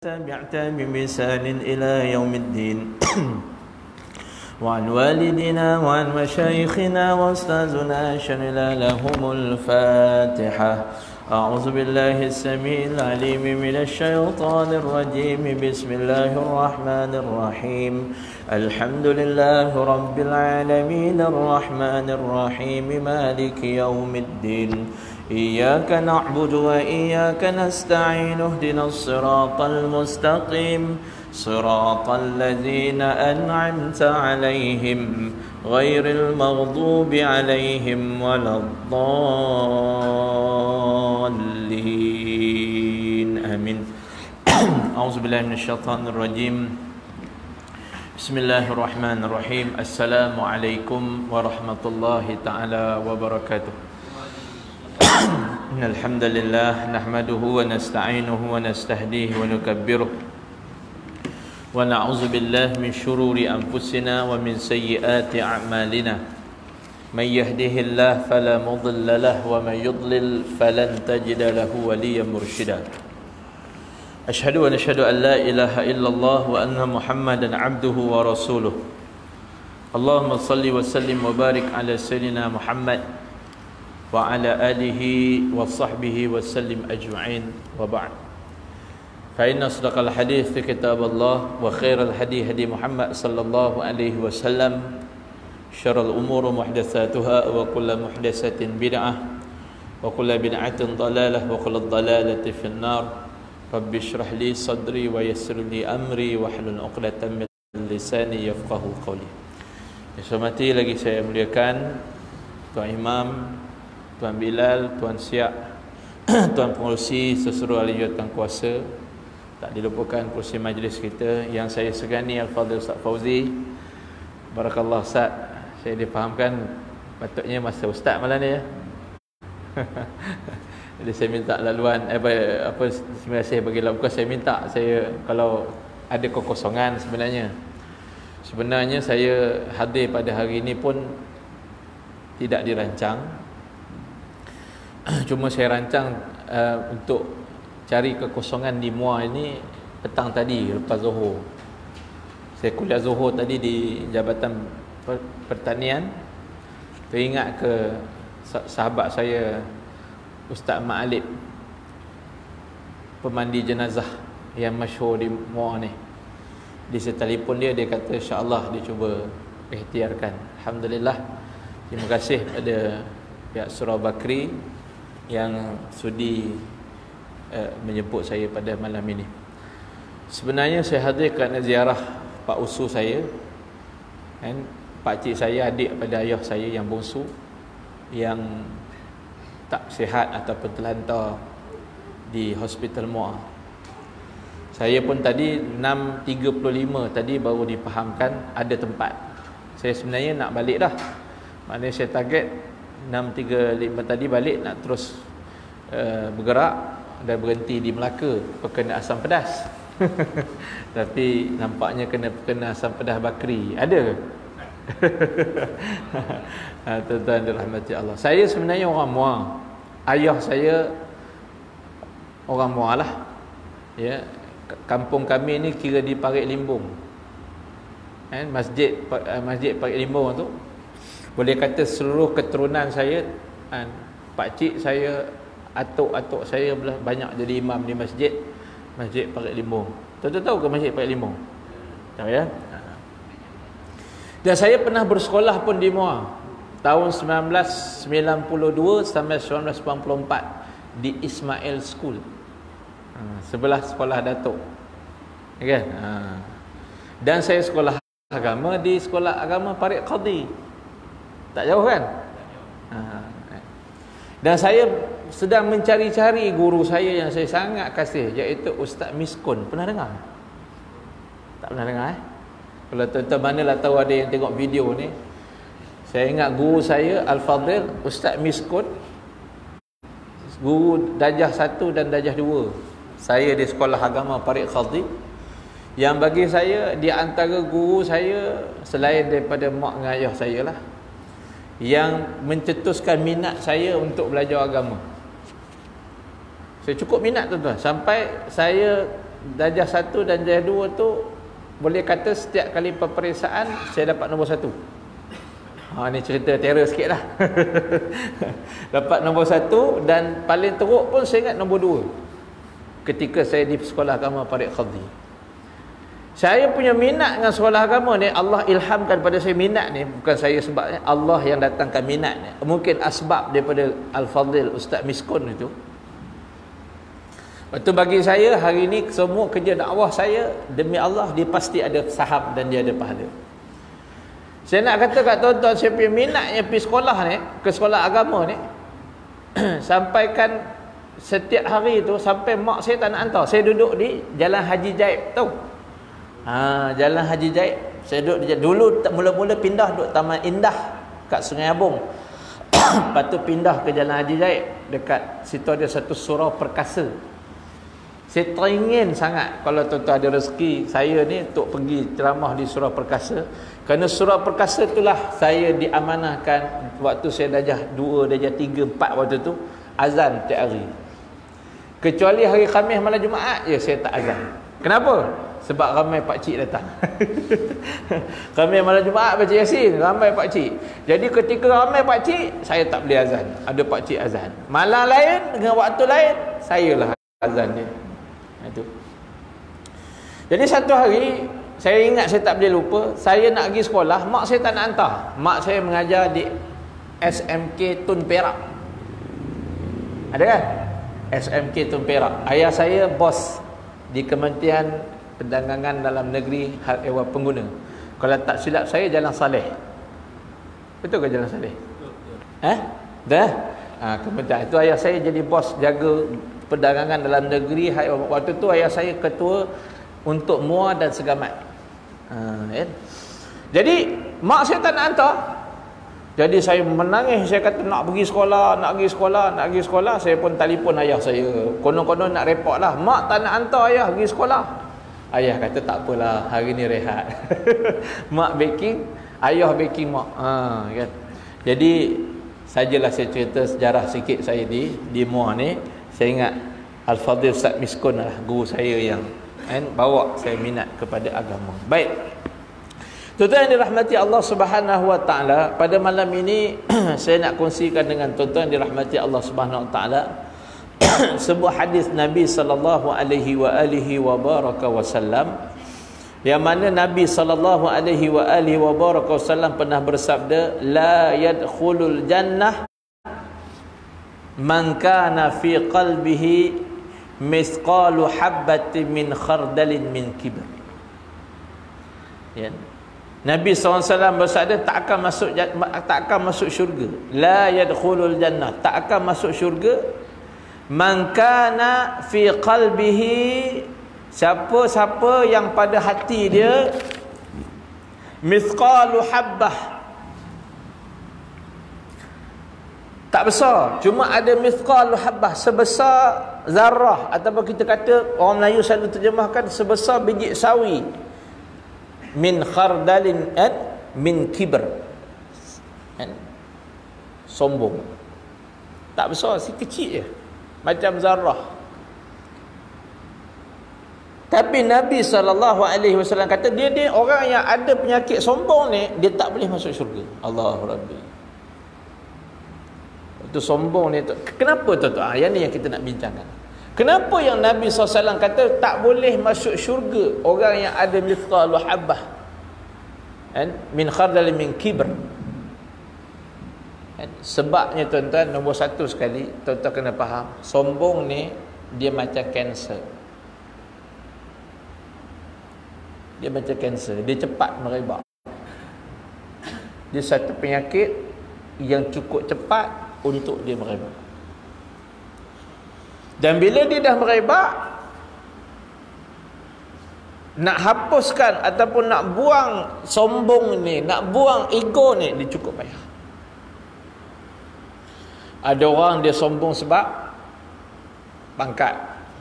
تابعت بمثال إلى يوم الدين وعن والدنا وعن مشايخنا وأستاذنا شمل لهم الفاتحة. أعوذ بالله السميع العليم من الشيطان الرجيم. بسم الله الرحمن الرحيم. الحمد لله رب العالمين الرحمن الرحيم مالك يوم الدين. إياك نعبد وإياك نستعين. اهدنا الصراط المستقيم صراط الذين أنعمت عليهم غير المغضوب عليهم ولا الضالين آمين. أعوذ بالله من الشيطان الرجيم. بسم الله الرحمن الرحيم. السلام عليكم ورحمة الله تعالى وبركاته. إن الحمد لله نحمده ونستعينه ونستهديه ونكبره ونعوذ بالله من شرور أنفسنا ومن سيئات أعمالنا. من يهده الله فلا مضل له ومن يضلل فلن تجد له وليا مرشدا. أشهد أن لا إله إلا الله وأن محمدا عبده ورسوله. اللهم صل وسلم وبارك على سيدنا محمد وعلى آله وصحبه وسلم أجمعين وبعد. فإن أصدق الحديث كتاب الله وخير الهدي هدي محمد صلى الله عليه وسلم. شر الأمور محدثاتها وكل محدثة بدعة وكل بدعة ضلالة وكل ضلالة في النار. رب اشرح لي صدري ويسر لي أمري واحلل عقدة من لساني يفقهوا قولي. Yang saya hormati lagi saya muliakan Tuan Imam, Tuan Bilal, Tuan Siak, Tuan Pengerusi seseluruh ahli jawatan kuasa, tak dilupakan pengerusi majlis kita yang saya segani Al-Fadhil Ustaz Fauzi. Barakallah Ustaz. Saya difahamkan patutnya masa Ustaz malam ni ya. Jadi saya minta laluan terima kasih bagi laluan. Bukan saya minta, saya kalau ada kekosongan sebenarnya saya hadir pada hari ini pun tidak dirancang. Cuma saya rancang untuk cari kekosongan di Muar ini petang tadi lepas Zuhur. Saya kuliah Zuhur tadi di Jabatan Pertanian. Teringat ke sahabat saya Ustaz Ma'alib, pemandi jenazah yang masyhur di Muar ni. Di telefon dia kata insya-Allah dia cuba ikhtiarkan. Alhamdulillah. Terima kasih pada pihak Surau Bakri yang sudi menjemput saya pada malam ini. Sebenarnya saya hadir kerana ziarah pak usu saya, kan, pak cik saya, adik pada ayah saya yang bongsu yang tak sihat ataupun terlantar di Hospital Muar. Saya pun tadi 6.35 tadi baru difahamkan ada tempat. Saya sebenarnya nak balik dah. Maknanya saya target 6.35 tadi balik nak terus bergerak dan berhenti di Melaka perkena asam pedas. Tapi nampaknya kena asam pedas Bakri. Ada ke? Tuan-tuan dirahmati Allah. Saya sebenarnya orang Muar. Ayah saya orang Muar lah. Ya, kampung kami ni kira di Parit Limbung. Kan, masjid Parit Limbung tu. Boleh kata seluruh keturunan saya, pakcik saya, atuk-atuk saya banyak jadi imam di masjid Parit Limbung. Tuan-tuan tahu ke masjid Parit Limbung? Tahu ya? Dan saya pernah bersekolah pun di Muar. Tahun 1992 sampai 1994 di Ismail School. Sebelah sekolah Datuk. Kan? Dan saya sekolah agama di sekolah agama Parit Qadi. Tak jauh kan? Dan saya sedang mencari-cari guru saya yang saya sangat kasih, iaitu Ustaz Miskun. Pernah dengar? Tak pernah dengar Kalau tuan-tuan manalah tahu ada yang tengok video ni. Saya ingat guru saya Al-Fadhil Ustaz Miskun, guru darjah 1 dan darjah 2. Saya di sekolah agama Parit Qadi. Yang bagi saya, di antara guru saya selain daripada mak dan ayah saya lah, yang mencetuskan minat saya untuk belajar agama. Saya cukup minat tuan-tuan. Sampai saya darjah 1 dan darjah 2 tu boleh kata setiap kali peperiksaan saya dapat nombor 1. Ni cerita terror sikit lah. Dapat nombor 1 dan paling teruk pun saya ingat nombor 2 ketika saya di sekolah agama Parik Khadhi. Saya punya minat dengan sekolah agama ni, Allah ilhamkan pada saya minat ni, bukan saya sebabnya, Allah yang datangkan minat ni. Mungkin asbab daripada Al-Fadhil Ustaz Miskun itu. Lepas tu bagi saya hari ni semua kerja dakwah saya demi Allah dia pasti ada saham dan dia ada pahala. Saya nak kata kat tuan-tuan, saya punya minatnya pergi sekolah ni, ke sekolah agama ni, sampaikan setiap hari tu sampai mak saya tak nak hantar. Saya duduk di Jalan Haji Jaib tahu. Jalan Haji Jaib. Saya duduk dulu mula-mula pindah duduk Taman Indah kat Sungai Abung. Lepas tu pindah ke Jalan Haji Jaib. Dekat situ ada satu surau perkasa. Saya teringin sangat kalau tuan-tuan ada rezeki saya ni untuk pergi ceramah di surau perkasa. Kerana surau perkasa itulah saya diamanahkan waktu saya darjah 2, darjah 3, 4 waktu tu azan tiap hari. Kecuali hari Khamis malam Jumaat je saya tak azan. Kenapa? Sebab ramai pakcik datang. Khamis malam Jumaat baca Yasin, ramai pakcik. Jadi ketika ramai pakcik, saya tak boleh azan. Ada pakcik azan. Malam lain dengan waktu lain, sayalah azan dia. Itu. Jadi satu hari saya ingat, saya tak boleh lupa, saya nak pergi sekolah, mak saya tak nak hantar. Mak saya mengajar di SMK Tun Perak. Ada kan? SMK Tun Perak. Ayah saya bos di Kementerian Perdagangan Dalam Negeri Hal Ehwal Pengguna. Kalau tak silap saya Jalan Saleh. Betul ke Jalan Saleh? Dah? Kementerian itu ayah saya jadi bos jaga perdagangan dalam negeri. Waktu tu ayah saya ketua untuk MUA dan Segamat. Jadi mak saya tak nak hantar. Jadi saya menangis, saya kata nak pergi sekolah, nak pergi sekolah, nak pergi sekolah. Saya pun telefon ayah saya, konon-konon nak report lah, mak tak nak hantar ayah pergi sekolah. Ayah kata tak apalah, hari ni rehat. Mak baking, ayah baking mak. Kan? Jadi sajalah saya cerita sejarah sikit saya di MUA ni. Saya ingat Al-Fadhil Ustaz Miskun lah guru saya yang bawa saya minat kepada agama. Baik. Tuan-tuan yang dirahmati Allah Subhanahu wa taala, pada malam ini saya nak kongsikan dengan tuan-tuan yang dirahmati Allah Subhanahu wa taala sebuah hadis Nabi sallallahu alaihi wa baraka wasallam, yang mana Nabi sallallahu alaihi wa baraka wasallam pernah bersabda, la yadkhulul jannah man kana fi qalbihi misqalu habbatin min khardalin min kibr. Ya. Nabi SAW bersabda tak akan masuk syurga. La yadkhulul jannah, tak akan masuk syurga man kana fi qalbihi, siapa-siapa yang pada hati dia mithqalu habbah, tak besar, cuma ada mithqalu habbah, sebesar zarah, ataupun kita kata orang Melayu selalu terjemahkan sebesar biji sawi, min khardalin min kibr, sombong, tak besar, si kecil je, macam zarah. Tapi Nabi SAW kata dia orang yang ada penyakit sombong ni, dia tak boleh masuk syurga. Allahu Rabbi. Itu sombong ni tu. Kenapa tuan-tuan? Yang ni yang kita nak bincangkan. Kenapa yang Nabi SAW kata tak boleh masuk syurga orang yang ada mithqalu habbah min khardal min kibr? Sebabnya tuan-tuan, nombor satu sekali tuan-tuan kena faham, sombong ni dia macam kanser. Dia macam kanser, dia cepat merebak. Dia satu penyakit yang cukup cepat untuk dia merebak. Dan bila dia dah merebak, nak hapuskan ataupun nak buang sombong ni, nak buang ego ni, dia cukup payah. Ada orang dia sombong sebab pangkat,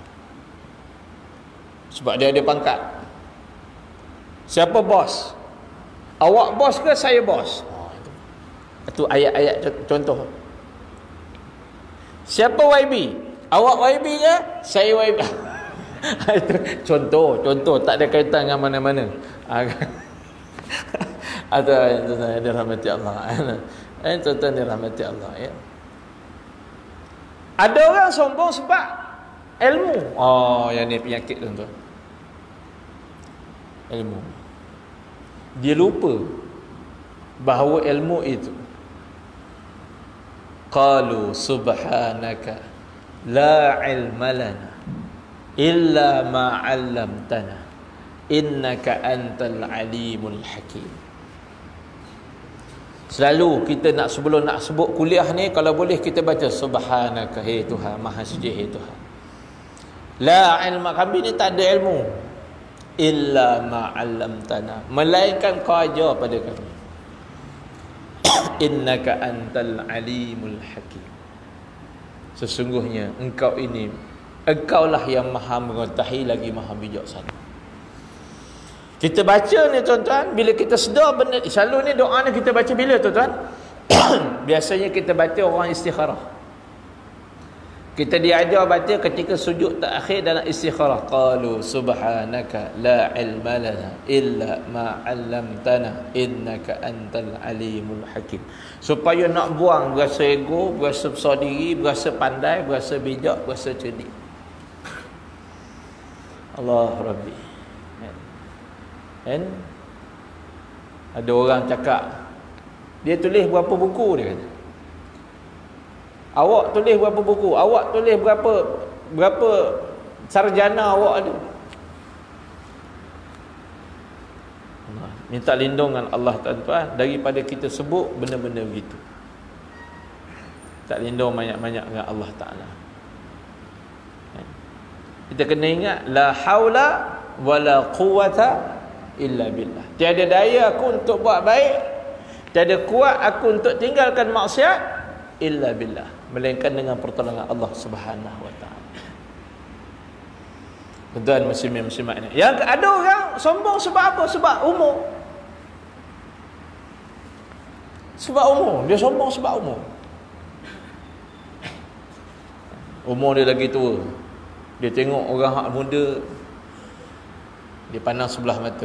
sebab dia ada pangkat. Siapa bos? Awak bos ke saya bos? Itu ayat-ayat contoh. Siapa YB? Awak YB ke? Saya YB. Itu contoh tak ada kaitan dengan mana-mana. Ada yang dirahmati Allah. Tuan-tuan dirahmati Allah, ya. Ada orang sombong sebab ilmu. Oh, yang ni penyakit, tuan-tuan. Ilmu. Dia lupa bahawa ilmu itu, qalu subhanaka la ilma lana illa ma 'allamtana innaka antal alimul hakim. Selalu kita sebelum nak sebut kuliah ni, kalau boleh kita baca subhanaka, hai Tuhan, maha suci hai Tuhan. La ilma, kami ni tak ada ilmu, illa ma 'allamtana, melainkan kau ajar pada kami. Innaka antal alimul hakim, sesungguhnya engkaulah yang maha mengetahui lagi maha bijaksana. Kita baca ni, tuan-tuan, bila kita sedar benda, selalu ni doa ni kita baca bila, tuan-tuan? Biasanya kita baca orang istikharah. Kita diajar baca ketika sujud terakhir dalam istikharah. Qalu subhanaka la ilma lana illa ma 'allamtana innaka antal alimul hakim. Supaya nak buang berasa ego, berasa besar diri, berasa pandai, berasa bijak, berasa cerdik. Allah Rabbi. Kan? Ada orang cakap, dia tulis berapa buku, dia kata. Awak tulis berapa buku? Awak tulis berapa sarjana awak ada? Minta lindungan Allah, tuan-tuan, daripada kita sebut benda-benda begitu. Tak lindung banyak-banyak dengan Allah Ta'ala. Kita kena ingat, la haula wala quwata illa billah. Tiada daya aku untuk buat baik, tiada kuat aku untuk tinggalkan maksiat, illa billah, melainkan dengan pertolongan Allah Subhanahu wa taala. Tuan muslimin-muslimat ini. Yang ada orang sombong sebab apa? Sebab umur. Sebab umur, dia sombong sebab umur. Umur dia lagi tua. Dia tengok orang hak muda, dia pandang sebelah mata.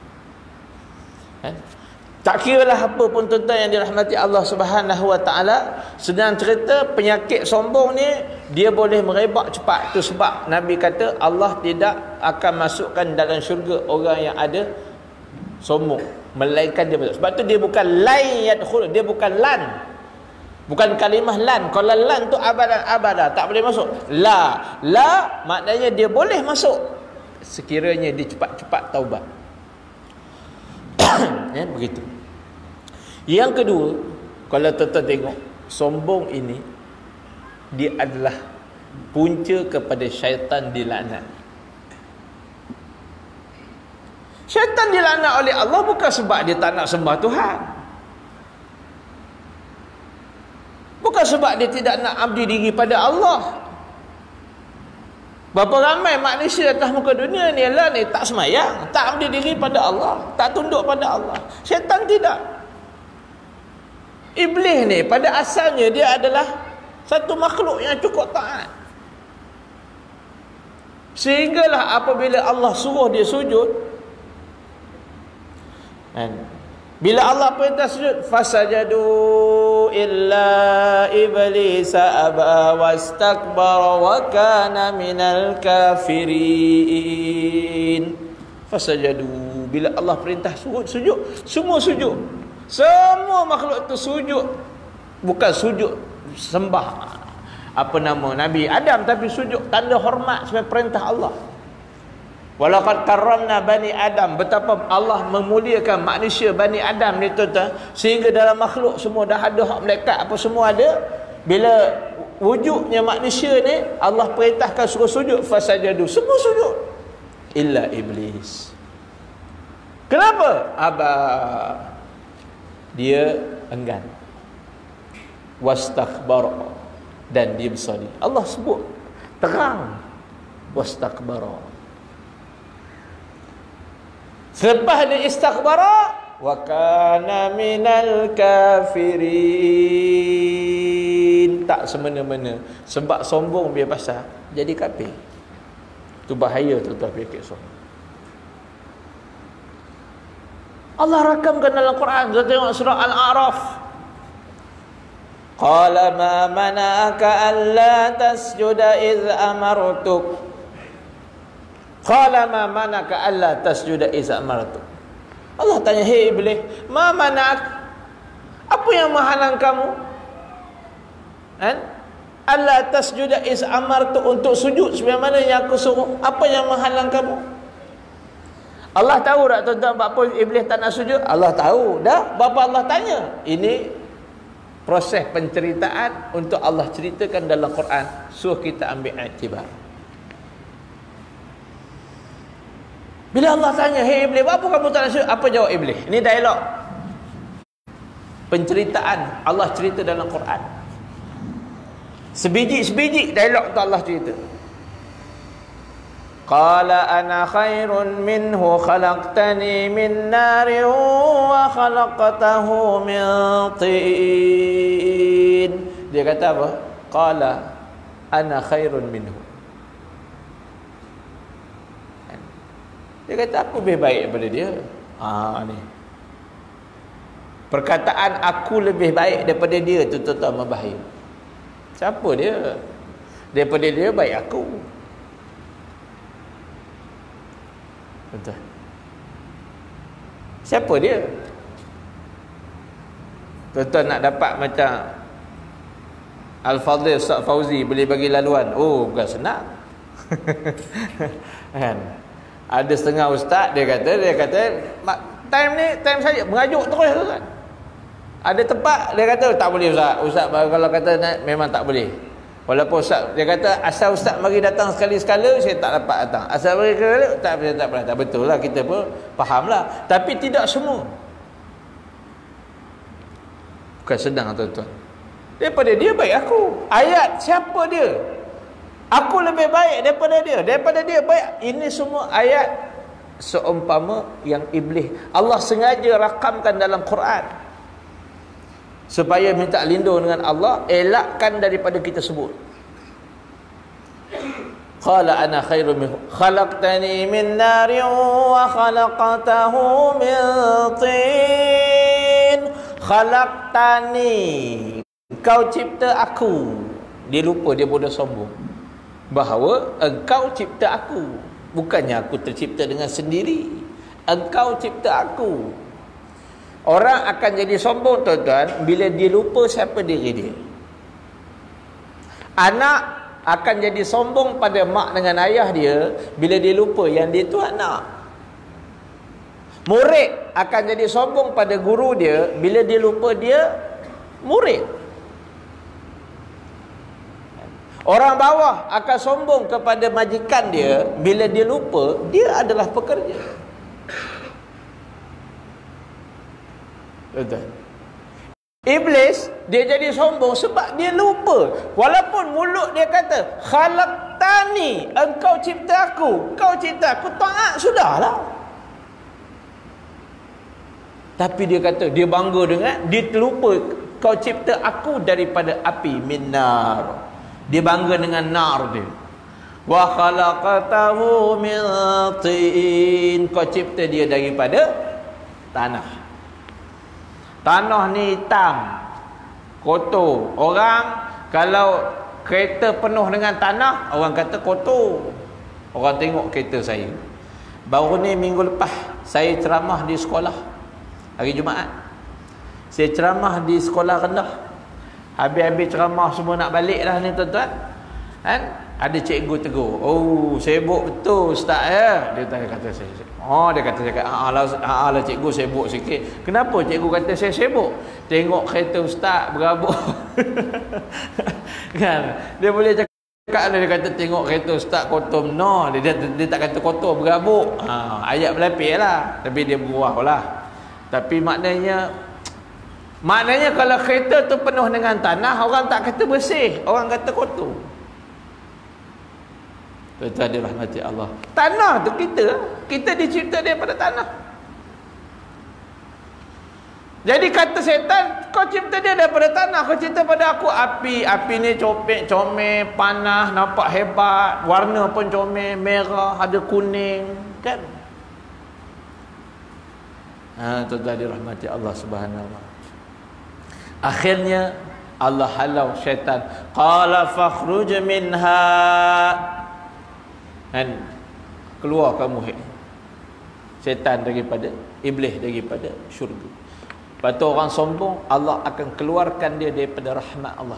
Tak kiralah apa pun, tuan-tuan yang dirahmati Allah Subhanahu wa taala, senang cerita, penyakit sombong ni dia boleh merebak cepat. Itu sebab Nabi kata Allah tidak akan masukkan dalam syurga orang yang ada sombong, melainkan dia. Sebab tu dia bukan lai yadkhul, dia bukan lan. Bukan kalimah lan. Kalau lan tu abadan tak boleh masuk. La maknanya dia boleh masuk sekiranya dia cepat-cepat taubat. Ya, begitu. Yang kedua, kalau tuan-tuan tengok, sombong ini dia adalah punca kepada syaitan dilaknat. Syaitan dilaknat oleh Allah bukan sebab dia tak nak sembah Tuhan, bukan sebab dia tidak nak abdi diri pada Allah. Berapa ramai manusia atas muka dunia ni lah ni tak semayang, tak abdi diri pada Allah, tak tunduk pada Allah. Syaitan tidak. Iblis ni pada asalnya dia adalah satu makhluk yang cukup taat. Sehinggalah apabila Allah suruh dia sujud, bila Allah perintah sujud, fasajadu illa iblisa aba wastakbara wa kana minal kafirin. Fasajadu, bila Allah perintah sujud, semua sujud. Semua makhluk itu sujud. Bukan sujud sembah Nabi Adam, tapi sujud tanda hormat sebagai perintah Allah. Walaqad karramna bani Adam, betapa Allah memuliakan manusia Bani Adam ni, tuan-tuan, sehingga dalam makhluk semua dah ada hak malaikat apa semua ada. Bila wujudnya manusia ni Allah perintahkan suruh sujud, fasajadu, semua sujud illa iblis. Kenapa? Dia enggan, wastakbara, dan dia besar diri. Allah sebut terang, wastakbara. Selepas dia istakbara, wa kana minal kafirin, tak semena-mena sebab sombong dia pasal jadi kafir. Itu bahaya tuan-tuan fikir semua. Allah rakamkan dalam Quran. Kita tengok surah Al-A'raf. Qala ma mana'aka alla tasjuda iz amartuk. Qala ma mana'aka alla tasjuda iz amartuk. Allah tanya, "Hei iblis, ma mana'ak? Apa yang menghalang kamu? Kan? Alla tasjuda iz amartuk, untuk sujud sebagaimana yang aku suruh. Apa yang menghalang kamu?" Allah tahu tak tuan-tuan apa iblis tak nak sujud? Allah tahu dah. Bapa Allah tanya. Ini proses penceritaan untuk Allah ceritakan dalam Quran. Suruh kita ambil iktibar. Bila Allah tanya, "Hei iblis, apa kamu tak nak sujud?" Apa jawab iblis? Ini dialog. Penceritaan Allah cerita dalam Quran. Sebiji-sebiji dialog tu Allah cerita. Qala ana khairun minhu khalaqtani min narin wa khalaqtahu min tin. Dia kata apa? Qala ana khairun minhu. Dia kata aku lebih baik daripada dia. Ni. Perkataan aku lebih baik daripada dia tu tuan-tuan berbahaya. Siapa dia? Daripada dia baik aku. Betul. Siapa dia? Tuan-tuan nak dapat macam Al-Fadhil Ustaz Fauzi boleh bagi laluan. Oh, bukan senang. Kan? Ada setengah ustaz dia kata time ni time saya mengajuk terus tuan. Ada tempat dia kata tak boleh ustaz. Ustaz kalau kata memang tak boleh. Walaupun ustaz dia kata asal ustaz mari datang sekali-sekala saya tak dapat datang. Asal mari sekali tak pernah. Tak betul lah, kita pun fahamlah. Tapi tidak semua. Bukan sedang tuan-tuan. Daripada dia baik aku. Ayat siapa dia? Aku lebih baik daripada dia. Daripada dia baik. Ini semua ayat seumpama yang iblis. Allah sengaja rakamkan dalam Quran supaya minta lindung dengan Allah, elakkan daripada kita sebut. Qala ana khairum minhu khalaqtani min narin wa khalaqtahu min tin. Khalaqtani, kau cipta aku. Dia lupa, dia bodoh sombong bahawa engkau cipta aku. Bukannya aku tercipta dengan sendiri. Engkau cipta aku. Orang akan jadi sombong tuan-tuan bila dia lupa siapa diri dia. Anak akan jadi sombong pada mak dengan ayah dia bila dia lupa yang dia tu anak. Murid akan jadi sombong pada guru dia bila dia lupa dia murid. Orang bawah akan sombong kepada majikan dia bila dia lupa dia adalah pekerja. Betul. Iblis dia jadi sombong sebab dia lupa. Walaupun mulut dia kata khalaqtani, engkau cipta aku, kau cipta aku, taat sudahlah. Tapi dia kata dia bangga dengan dia terlupa kau cipta aku daripada api minnar. Dia bangga dengan nar dia. Wa khalaqtahu min tin, kau cipta dia daripada tanah. Tanah ni hitam, kotor. Orang kalau kereta penuh dengan tanah, orang kata kotor. Orang tengok kereta saya. Baru ni minggu lepas saya ceramah di sekolah hari Jumaat. Saya ceramah di sekolah rendah. Habis-habis ceramah semua nak balik dah ni tuan-tuan. Kan? Ada cikgu tegur. Oh, sibuk betul ustaz ya. Dia kata saya. Oh, dia kata saya. Lah cikgu sibuk sikit. Kenapa cikgu kata saya sibuk? Tengok kereta ustaz berabuk. Kan? Dia boleh cakap, dia kata tengok kereta ustaz kotor. No, dia tak kata kotor, berabuk. Ayat berlapis lah. Tapi dia berbuah lah. Tapi maknanya kalau kereta tu penuh dengan tanah, orang tak kata bersih, orang kata kotor. Tuan-tuan dirahmati Allah. Tanah tu kita dicipta daripada tanah. Jadi kata setan, kau cipta dia daripada tanah, kau cipta pada aku api. Api ni comel, panas, nampak hebat, warna pun comel, merah, ada kuning, kan? Tuan-tuan dirahmati Allah Subhanahu wa taala. Akhirnya Allah halau syaitan. Qala fakhruj minha. Dan keluar kamu syaitan daripada iblis, daripada syurga. Lepas tu orang sombong, Allah akan keluarkan dia daripada rahmat Allah.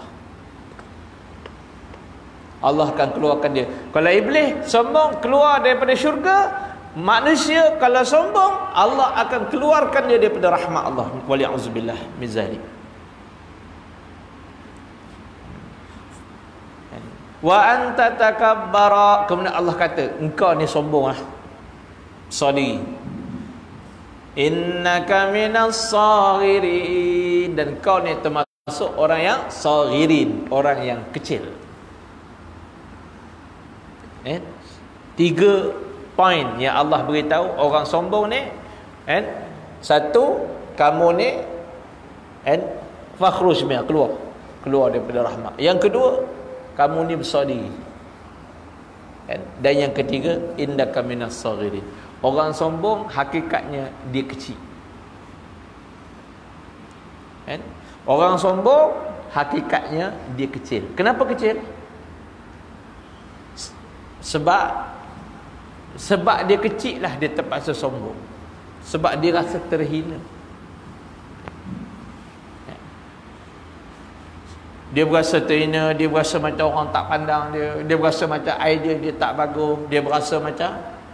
Allah akan keluarkan dia. Kalau iblis sombong keluar daripada syurga, manusia kalau sombong, Allah akan keluarkan dia daripada rahmat Allah. Wali'auzubillah min zalik. Wa anta takabbara. Kemudian Allah kata, engkau ni sombong lah. Sorry. Innaka minas saghirin. Dan kau ni termasuk orang yang saghirin, orang yang kecil. 3 poin yang Allah beritahu orang sombong ni. 1, kamu ni fakhruj min, keluar daripada rahmat. Yang kedua, kamu ni besar diri. Dan yang ketiga, innaka minas saghirin. Orang sombong hakikatnya dia kecil. Orang sombong hakikatnya dia kecil. Kenapa kecil? Sebab dia kecil lah dia terpaksa sombong. Sebab dia rasa terhina. Dia berasa terhina, dia berasa macam orang tak pandang dia, dia berasa macam idea dia tak bagus, dia berasa macam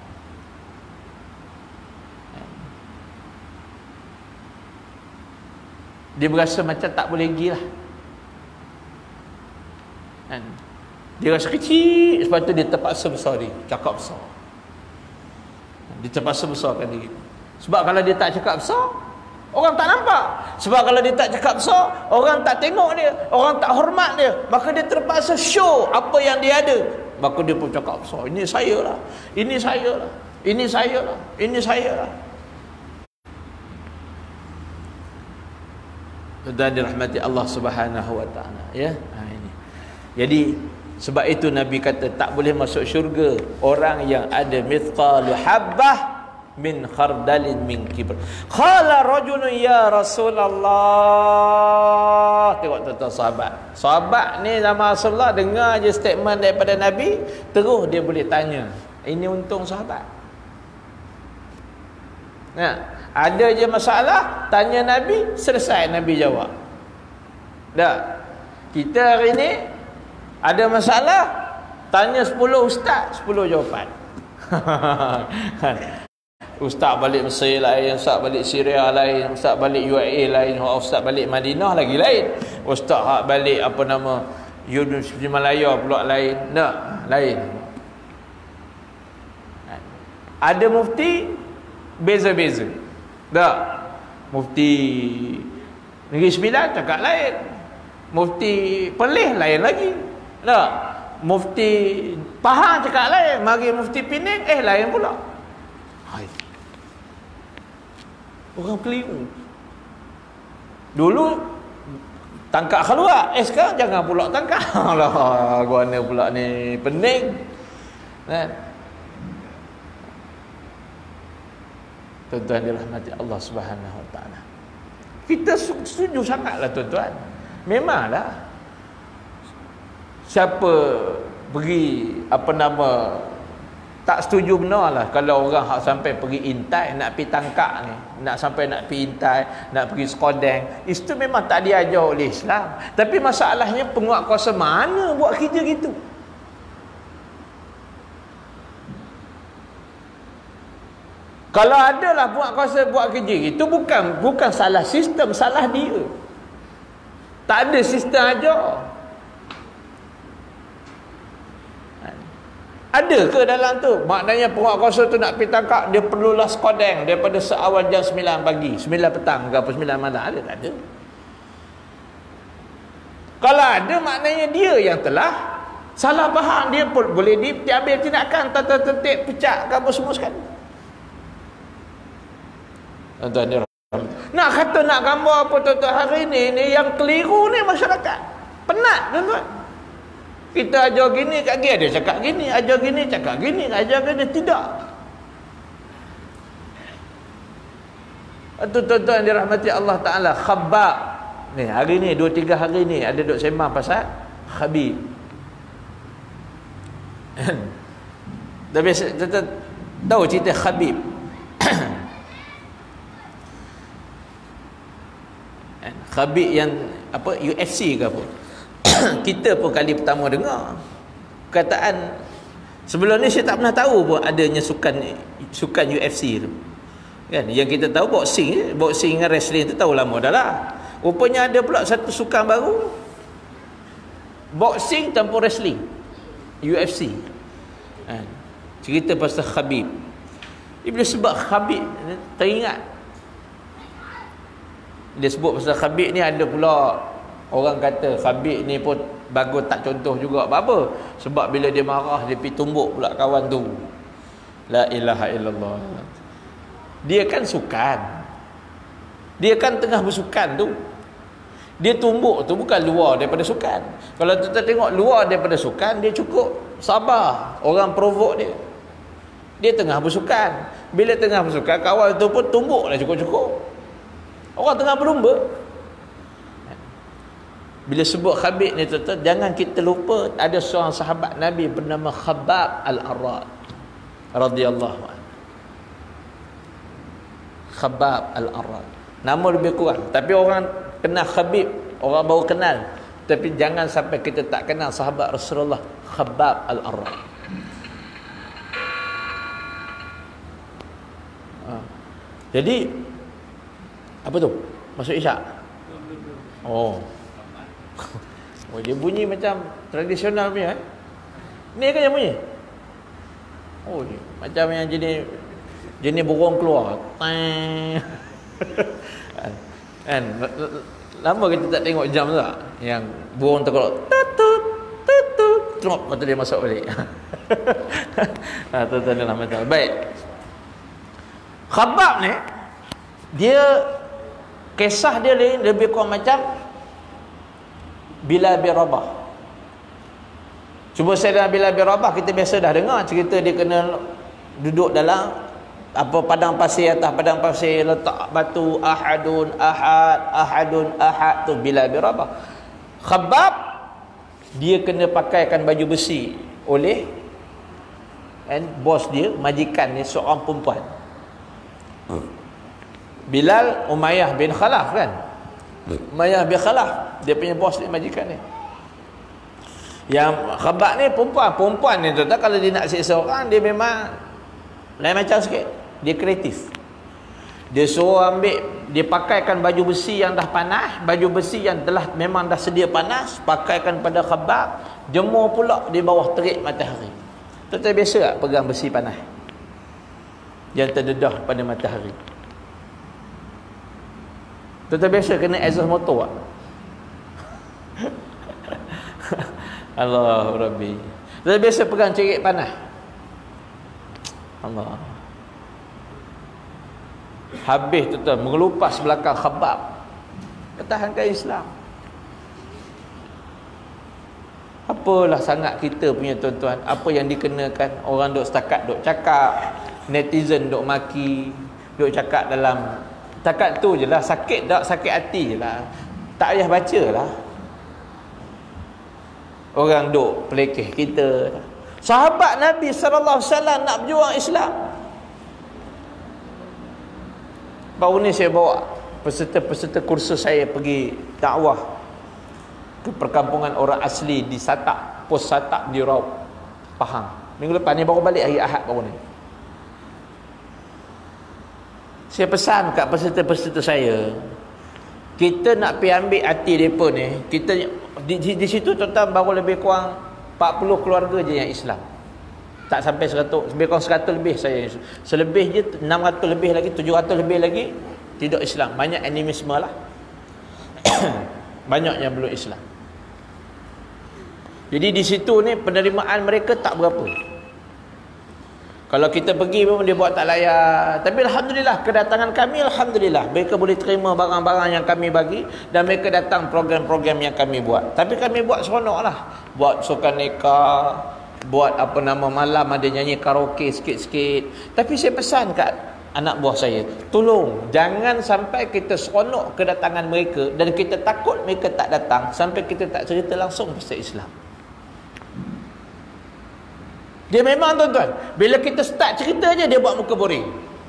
tak boleh pergi lah. Dia rasa kecil, sebab tu dia terpaksa besar diri, cakap besar. Dia terpaksa besarkan diri. Sebab kalau dia tak cakap besar, orang tak nampak. Sebab kalau dia tak cakap besar, orang tak tengok dia, orang tak hormat dia. Maka dia terpaksa show apa yang dia ada. Maka dia pun cakap besar, ini saya lah, ini saya lah, ini saya lah, ini saya lah. Dan dirahmati Allah Subhanahu wa taala, ya. Ini. Jadi sebab itu Nabi kata tak boleh masuk syurga orang yang ada mithqalu habbah min khardalin min kibr. Qala rajulun ya Rasulullah. Tengok tuan-tuan sahabat. Sahabat ni sama Rasulullah dengar je statement daripada Nabi, terus dia boleh tanya. Ini untung sahabat. Ada je masalah, tanya Nabi, selesai Nabi jawab. Dah. Kita hari ni ada masalah, tanya 10 ustaz, 10 jawapan. Ustaz balik Mesir lain, ustaz balik Syria lain, ustaz balik UAE lain, ustaz balik Madinah lagi lain, ustaz balik apa nama Universiti Malaya pula lain. Nah, lain. Ada mufti beza-beza. Tak. Mufti Negeri Sembilan cakap lain. Mufti Perlis lain lagi. Tak. Mufti Pahang cakap lain. Mari Mufti Pening lain pula. Hai. Orang keliru. Dulu tangkap khaluat, sekarang jangan pula tangkap. Alah, guana pula ni pening. Tuan-tuan dirahmati Allah Subhanahu wa taala. Kita setuju sangatlah tuan-tuan. Memanglah siapa pergi apa nama tak setuju benarlah kalau orang hak sampai pergi intai nak pergi tangkap ni, nak sampai nak pergi intai, nak pergi sekodeng. Itu memang tak diajar oleh Islam. Tapi masalahnya penguat kuasa mana buat kerja gitu? Kalau adalah buat kuasa buat kerja itu bukan salah sistem, salah dia. Tak ada sistem ajar. Ada ke dalam tu? Maknanya penguat kuasa tu nak pergi tangkap, dia perlulah sekodeng daripada seawal jam 9 pagi, 9 petang ke apa 9 malam. Ada tak ada? Kalau ada, maknanya dia yang telah salah faham. Dia pun boleh diambil tindakan, tertib, pecah ke apa semua sekali. Tuan-tuan Nak kata nak gambar apa tuan-tuan hari ni yang keliru ni masyarakat. Penat tuan-tuan. Kita ajar gini kat dia, dia cakap gini, ajar gini cakap gini, ajar gini tidak. Itu tuan-tuan dirahmati Allah Taala. Khabbab ni hari ni 2-3 hari ni ada duk sembang pasal Khabib. Tapi tuan-tuan tahu cerita Khabib. Khabib yang apa UFC ke apa? Kita pun kali pertama dengar perkataan. Sebelum ni saya tak pernah tahu pun adanya sukan UFC tu. Kan yang kita tahu boxing dengan wrestling tu tahu lama dah lah. Rupanya ada pula satu sukan baru. Boxing tanpa wrestling. UFC. Kan? Cerita pasal Khabib. Bila sebab Khabib teringat. Dia sebut pasal Khabib ni ada pula orang kata Khabib ni pun bagus tak contoh juga. Apa? Sebab bila dia marah dia pergi tumbuk pula kawan tu. La ilaha illallah. Dia kan sukan. Dia kan tengah bersukan tu. Dia tumbuk tu bukan luar daripada sukan. Kalau kita tengok luar daripada sukan, dia cukup sabar. Orang provok dia. Dia tengah bersukan. Bila tengah bersukan, kawan tu pun tumbuk lah cukup-cukup. Orang tengah berlumba. Bila sebut Khabib ni tuan-tuan, jangan kita lupa ada seorang sahabat Nabi bernama Khabbab Al-Arad radhiyallahu anhu. Khabbab Al-Arad. Nama lebih kurang, tapi orang kenal Khabib, orang baru kenal. Tapi jangan sampai kita tak kenal sahabat Rasulullah Khabbab Al-Arad. Jadi apa tu? Masuk Isyak? Oh. Oh, dia bunyi macam tradisional punya. Ni kan yang bunyi? Oh, ni macam yang jenis burung keluar. Kan lama kita tak tengok jam tu tak? Yang burung terkeluar tutut tutut terus mata dia masuk balik. Tuan-tuan dan puan-puan. Baik. Khabbab ni dia kisah dia lebih kurang macam Bilal bin Rabah. Cuba saya dengan Bilal bin Rabah kita biasa dah dengar cerita dia kena duduk dalam apa padang pasir, atas padang pasir letak batu ahadun ahad tu Bilal bin Rabah. Khabbab dia kena pakaikan baju besi oleh bos dia, majikan dia seorang perempuan. Bilal Umayyah bin Khalaf kan? Umayyah bin Khalaf dia punya bos dia, majikan dia. Yang Khabbab ni perempuan ni tu kalau dia nak siksa orang dia memang lain macam sikit. Dia kreatif. Dia suruh ambil, dia pakaikan baju besi yang dah panas, baju besi yang telah memang dah sedia panas, pakaikan pada Khabbab, jemur pula di bawah terik matahari. Tuan-tuan biasa tak pegang besi panas yang terdedah pada matahari? Tuan-tuan biasa kena exhaust motor tak? Allahu Rabbi. Tuan-tuan biasa pegang cerik panas? Allah. Habis tuan-tuan mengelupas belakang Khabbab, pertahankan Islam. Apalah sangat kita punya tuan-tuan, apa yang dikenakan orang duk setakat duk cakap, netizen duk maki, duk cakap dalam takat tu je lah, sakit tak sakit hati je lah, tak payah baca lah. Orang duk pelekeh kita. Sahabat Nabi SAW nak berjuang Islam. Baru ni saya bawa peserta-peserta kursus saya pergi dakwah ke perkampungan orang asli di Satak, pos Satak di Raub, Pahang. Minggu lepas ni baru balik, hari Ahad baru ni. Saya pesan kat peserta-peserta saya, kita nak pergi ambil hati mereka ni, kita di situ tuan-tuan baru lebih kurang 40 keluarga je yang Islam. Tak sampai 100, lebih kurang 100 lebih saya. Selebih je 600 lebih lagi, 700 lebih lagi tidak Islam. Banyak animisme lah. Banyak yang belum Islam. Jadi di situ ni penerimaan mereka tak berapa. Kalau kita pergi pun dia buat tak layak. Tapi alhamdulillah, kedatangan kami alhamdulillah, mereka boleh terima barang-barang yang kami bagi, dan mereka datang program-program yang kami buat. Tapi kami buat seronoklah. Buat sukan nikah, buat apa nama malam ada nyanyi karaoke sikit-sikit. Tapi saya pesan kat anak buah saya, tolong jangan sampai kita seronok kedatangan mereka dan kita takut mereka tak datang sampai kita tak cerita langsung pasal Islam. Dia memang tuan-tuan, bila kita start cerita je dia buat muka boring.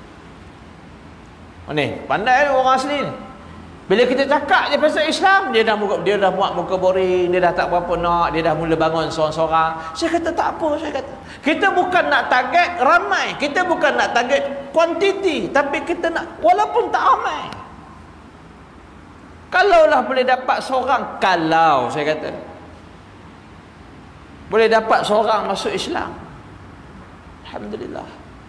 Ni pandai orang asli ni. Bila kita cakap je pasal Islam, dia dah buat muka boring, dia dah tak berapa nak, dia dah mula bangun seorang-seorang. Saya kata tak apa, saya kata. Kita bukan nak target ramai, kita bukan nak target kuantiti, tapi kita nak walaupun tak ramai. Kalaulah boleh dapat seorang, kalau saya kata boleh dapat seorang masuk Islam, alhamdulillah.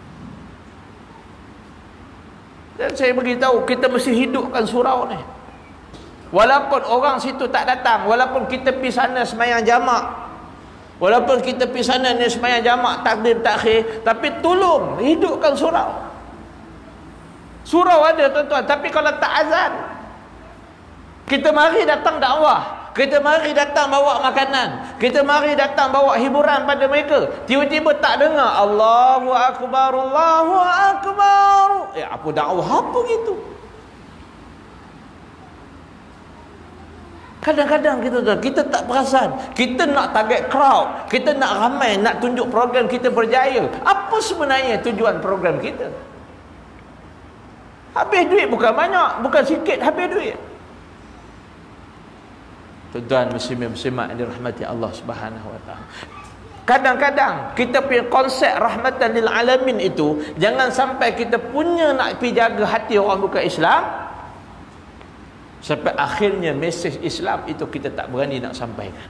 Dan saya beritahu, kita mesti hidupkan surau ni. Walaupun orang situ tak datang, walaupun kita pergi sana sembahyang jamak, walaupun kita pergi sana ni sembahyang jamak, takbir takhir, tapi tolong hidupkan surau. Surau ada tuan-tuan, tapi kalau tak azan, kita mari datang dakwah, kita mari datang bawa makanan, kita mari datang bawa hiburan pada mereka, tiba-tiba tak dengar Allahu Akbar, Allahu Akbar. Apa dakwah apa gitu? Kadang-kadang kita tak perasan, kita nak target crowd, kita nak ramai, nak tunjuk program kita berjaya. Apa sebenarnya tujuan program kita? Habis duit bukan banyak, bukan sikit habis duit. Tuan-tuan muslimin-muslimat yang dirahmati Allah Subhanahu wa taala. Kadang-kadang kita punya konsep rahmatan lil alamin itu, jangan sampai kita punya nak pergi jaga hati orang bukan Islam, sampai akhirnya mesej Islam itu kita tak berani nak sampaikan.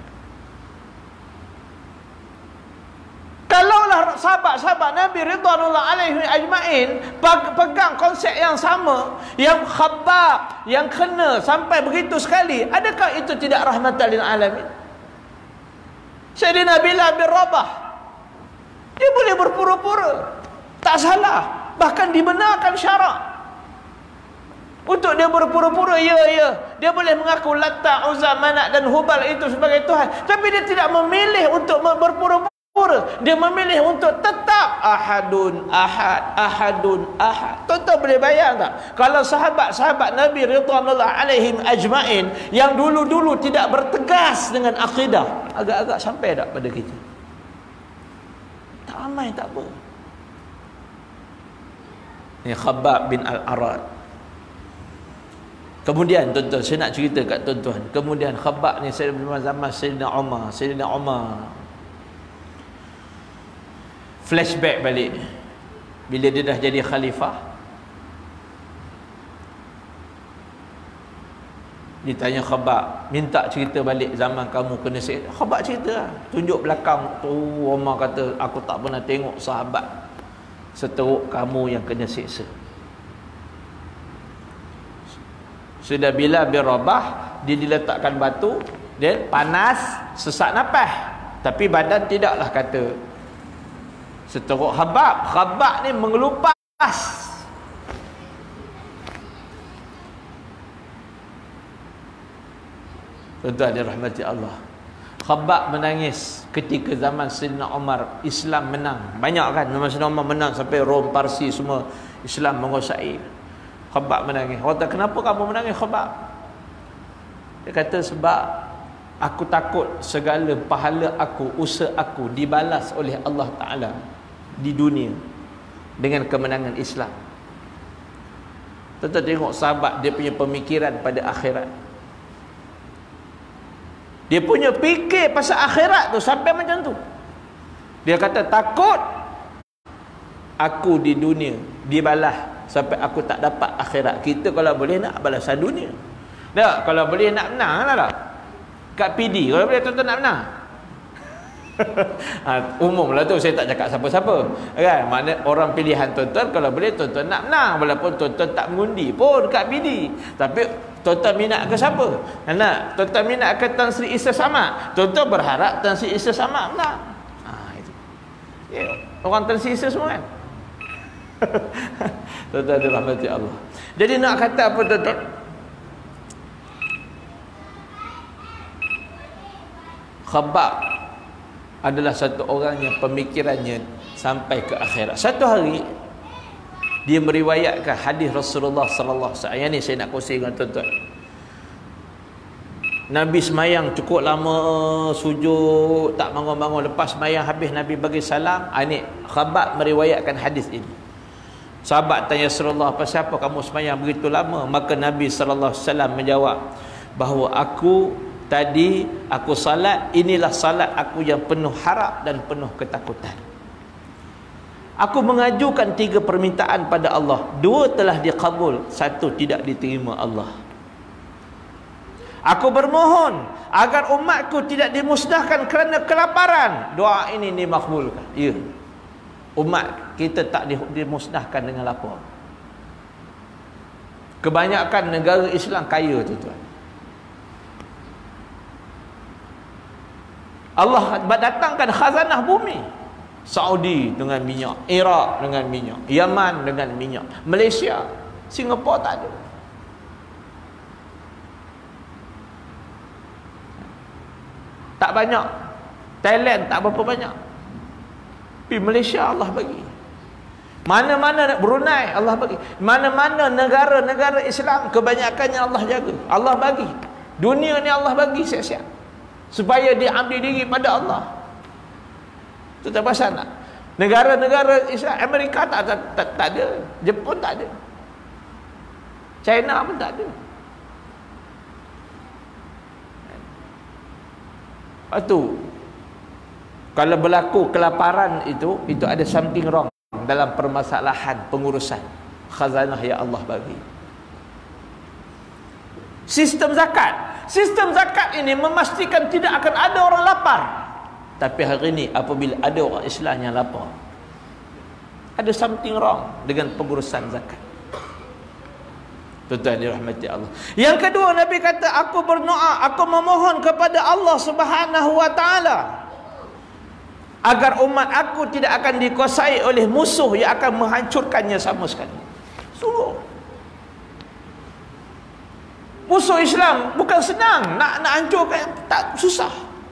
Kalaulah sahabat-sahabat Nabi ridwanullah alaihi ajmain pegang konsep yang sama, yang khabab, yang kena sampai begitu sekali, adakah itu tidak rahmatan lil alamin? Sayyidina Bilal bin Rabah, dia boleh berpura-pura, tak salah, bahkan dibenarkan syarak untuk dia berpura-pura. Dia boleh mengaku Latta, Uzza, Manat dan Hubal itu sebagai Tuhan, tapi dia tidak memilih untuk berpura-pura. Dia memilih untuk tetap ahadun ahad, ahadun ahad. Tuan-tuan boleh bayang tak, kalau sahabat-sahabat Nabi ridwanullah alaihim ajmain yang dulu-dulu tidak bertegas dengan akidah, agak-agak sampai tak pada kita? Tak ramai, tak apa. Ini Khabbab bin Al-Arad. Kemudian tuan-tuan, saya nak cerita kat tuan-tuan, kemudian Khabbab ni saya zaman Sayyidina Umar flashback balik bila dia dah jadi khalifah. Ditanya Khabbab, minta cerita balik zaman kamu kena seksa. Khabbab cerita lah, tunjuk belakang tu. Umar kata, aku tak pernah tengok sahabat seteruk kamu yang kena seksa. Sudah Bilal bin Rabah, dia diletakkan batu, dia panas, sesak nafas, tapi badan tidaklah kata seteruk Khabbab. Khabbab ni mengelupas. Tuan-tuan dirahmati Allah, Khabbab menangis ketika zaman Sayyidina Umar Islam menang. Banyak kan, zaman Sayyidina Umar menang sampai Rom, Parsi semua Islam menguasai. Khabbab menangis. Orang kata, kenapa kamu menangis Khabbab? Dia kata, sebab aku takut segala pahala aku, usaha aku dibalas oleh Allah Ta'ala di dunia dengan kemenangan Islam. Tuan-tuan tengok sahabat, dia punya pemikiran pada akhirat. Dia punya fikir pasal akhirat tu sampai macam tu. Dia kata, takut aku di dunia dibalas sampai aku tak dapat akhirat. Kita kalau boleh nak balasan dunia. Tak, kalau boleh nak menang lah tak? Kat PD, kalau boleh tuan-tuan nak menang. Umum lah tu, saya tak cakap siapa-siapa kan, mana orang pilihan tuan-tuan, kalau boleh tuan-tuan nak menang, walaupun tuan-tuan tak mengundi pun kat PD, tapi tuan-tuan minat ke siapa? Nak tuan-tuan minat ke Tan Sri Isa Samad, tuan-tuan berharap Tan Sri Isa Samad menang. Itu orang Tan Sri Isa semua kan. Tuan-tuan dirahmati Allah. Jadi nak kata apa tuan-tuan? Khabbab adalah satu orang yang pemikirannya sampai ke akhirat. Satu hari dia meriwayatkan hadis Rasulullah sallallahu alaihi wasallam. Yang ni saya nak kongsi dengan tuan-tuan. Nabi semayang cukup lama, sujud, tak bangun-bangun. Lepas semayang habis Nabi bagi salam. Ini Khabbab meriwayatkan hadis ini. Sahabat tanya Rasulullah, pasal apa kamu semayang begitu lama? Maka Nabi sallallahu alaihi wasallam menjawab bahawa aku salat, inilah salat aku yang penuh harap dan penuh ketakutan. Aku mengajukan 3 permintaan pada Allah. 2 telah dikabul, 1 tidak diterima Allah. Aku bermohon agar umatku tidak dimusnahkan kerana kelaparan. Doa ini dimakbulkan. Ya. Umat kita tak dimusnahkan dengan lapar. Kebanyakan negara Islam kaya, tuan-tuan. Allah datangkan khazanah bumi. Saudi dengan minyak, Iraq dengan minyak, Yaman dengan minyak, Malaysia, Singapura tak ada. Tak banyak. Thailand tak berapa banyak. Tapi Malaysia Allah bagi. Mana-mana Brunei Allah bagi. Mana-mana negara-negara Islam kebanyakannya Allah jaga. Allah bagi. Dunia ni Allah bagi siap-siap. Supaya dia ambil diri pada Allah. Itu tak pasal nak. Negara-negara Islam, Amerika tak ada. Jepun tak ada. China pun tak ada. Lepas tu, kalau berlaku kelaparan itu ada something wrong dalam permasalahan pengurusan khazanah yang Allah bagi. Sistem zakat ini memastikan tidak akan ada orang lapar. Tapi hari ini apabila ada orang Islam yang lapar, ada something wrong dengan pengurusan zakat. Tuan-tuan dirahmati Allah. Yang kedua, Nabi kata, aku berdoa, aku memohon kepada Allah Subhanahu wa taala agar umat aku tidak akan dikuasai oleh musuh yang akan menghancurkannya sama sekali. Suruh. Musuh Islam bukan senang, nak hancurkan tak susah.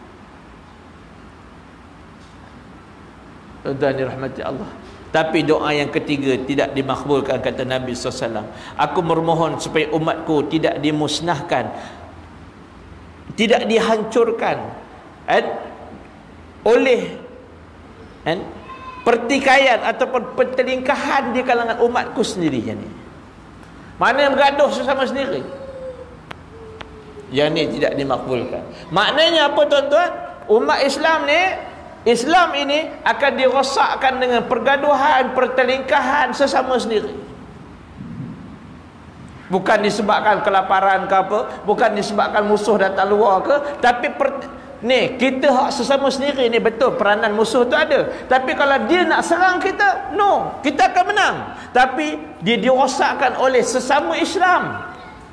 Tuan-tuan dirahmati Allah. Tapi doa yang ketiga tidak dimakbulkan, kata Nabi SAW. Aku memohon supaya umatku tidak dimusnahkan, tidak dihancurkan oleh pertikaian ataupun pertelingkahan di kalangan umatku sendiri. Yang ni, mana yang bergaduh sesama sendiri, yang ni tidak dimakbulkan. Maknanya apa, tuan-tuan? Umat Islam ni, Islam ini akan dirosakkan dengan pergaduhan, pertelingkahan sesama sendiri. Bukan disebabkan kelaparan ke apa, bukan disebabkan musuh datang luar ke, tapi ni kita hak sesama sendiri ni, betul peranan musuh tu ada. Tapi kalau dia nak serang kita, no, kita akan menang. Tapi dia dirosakkan oleh sesama Islam.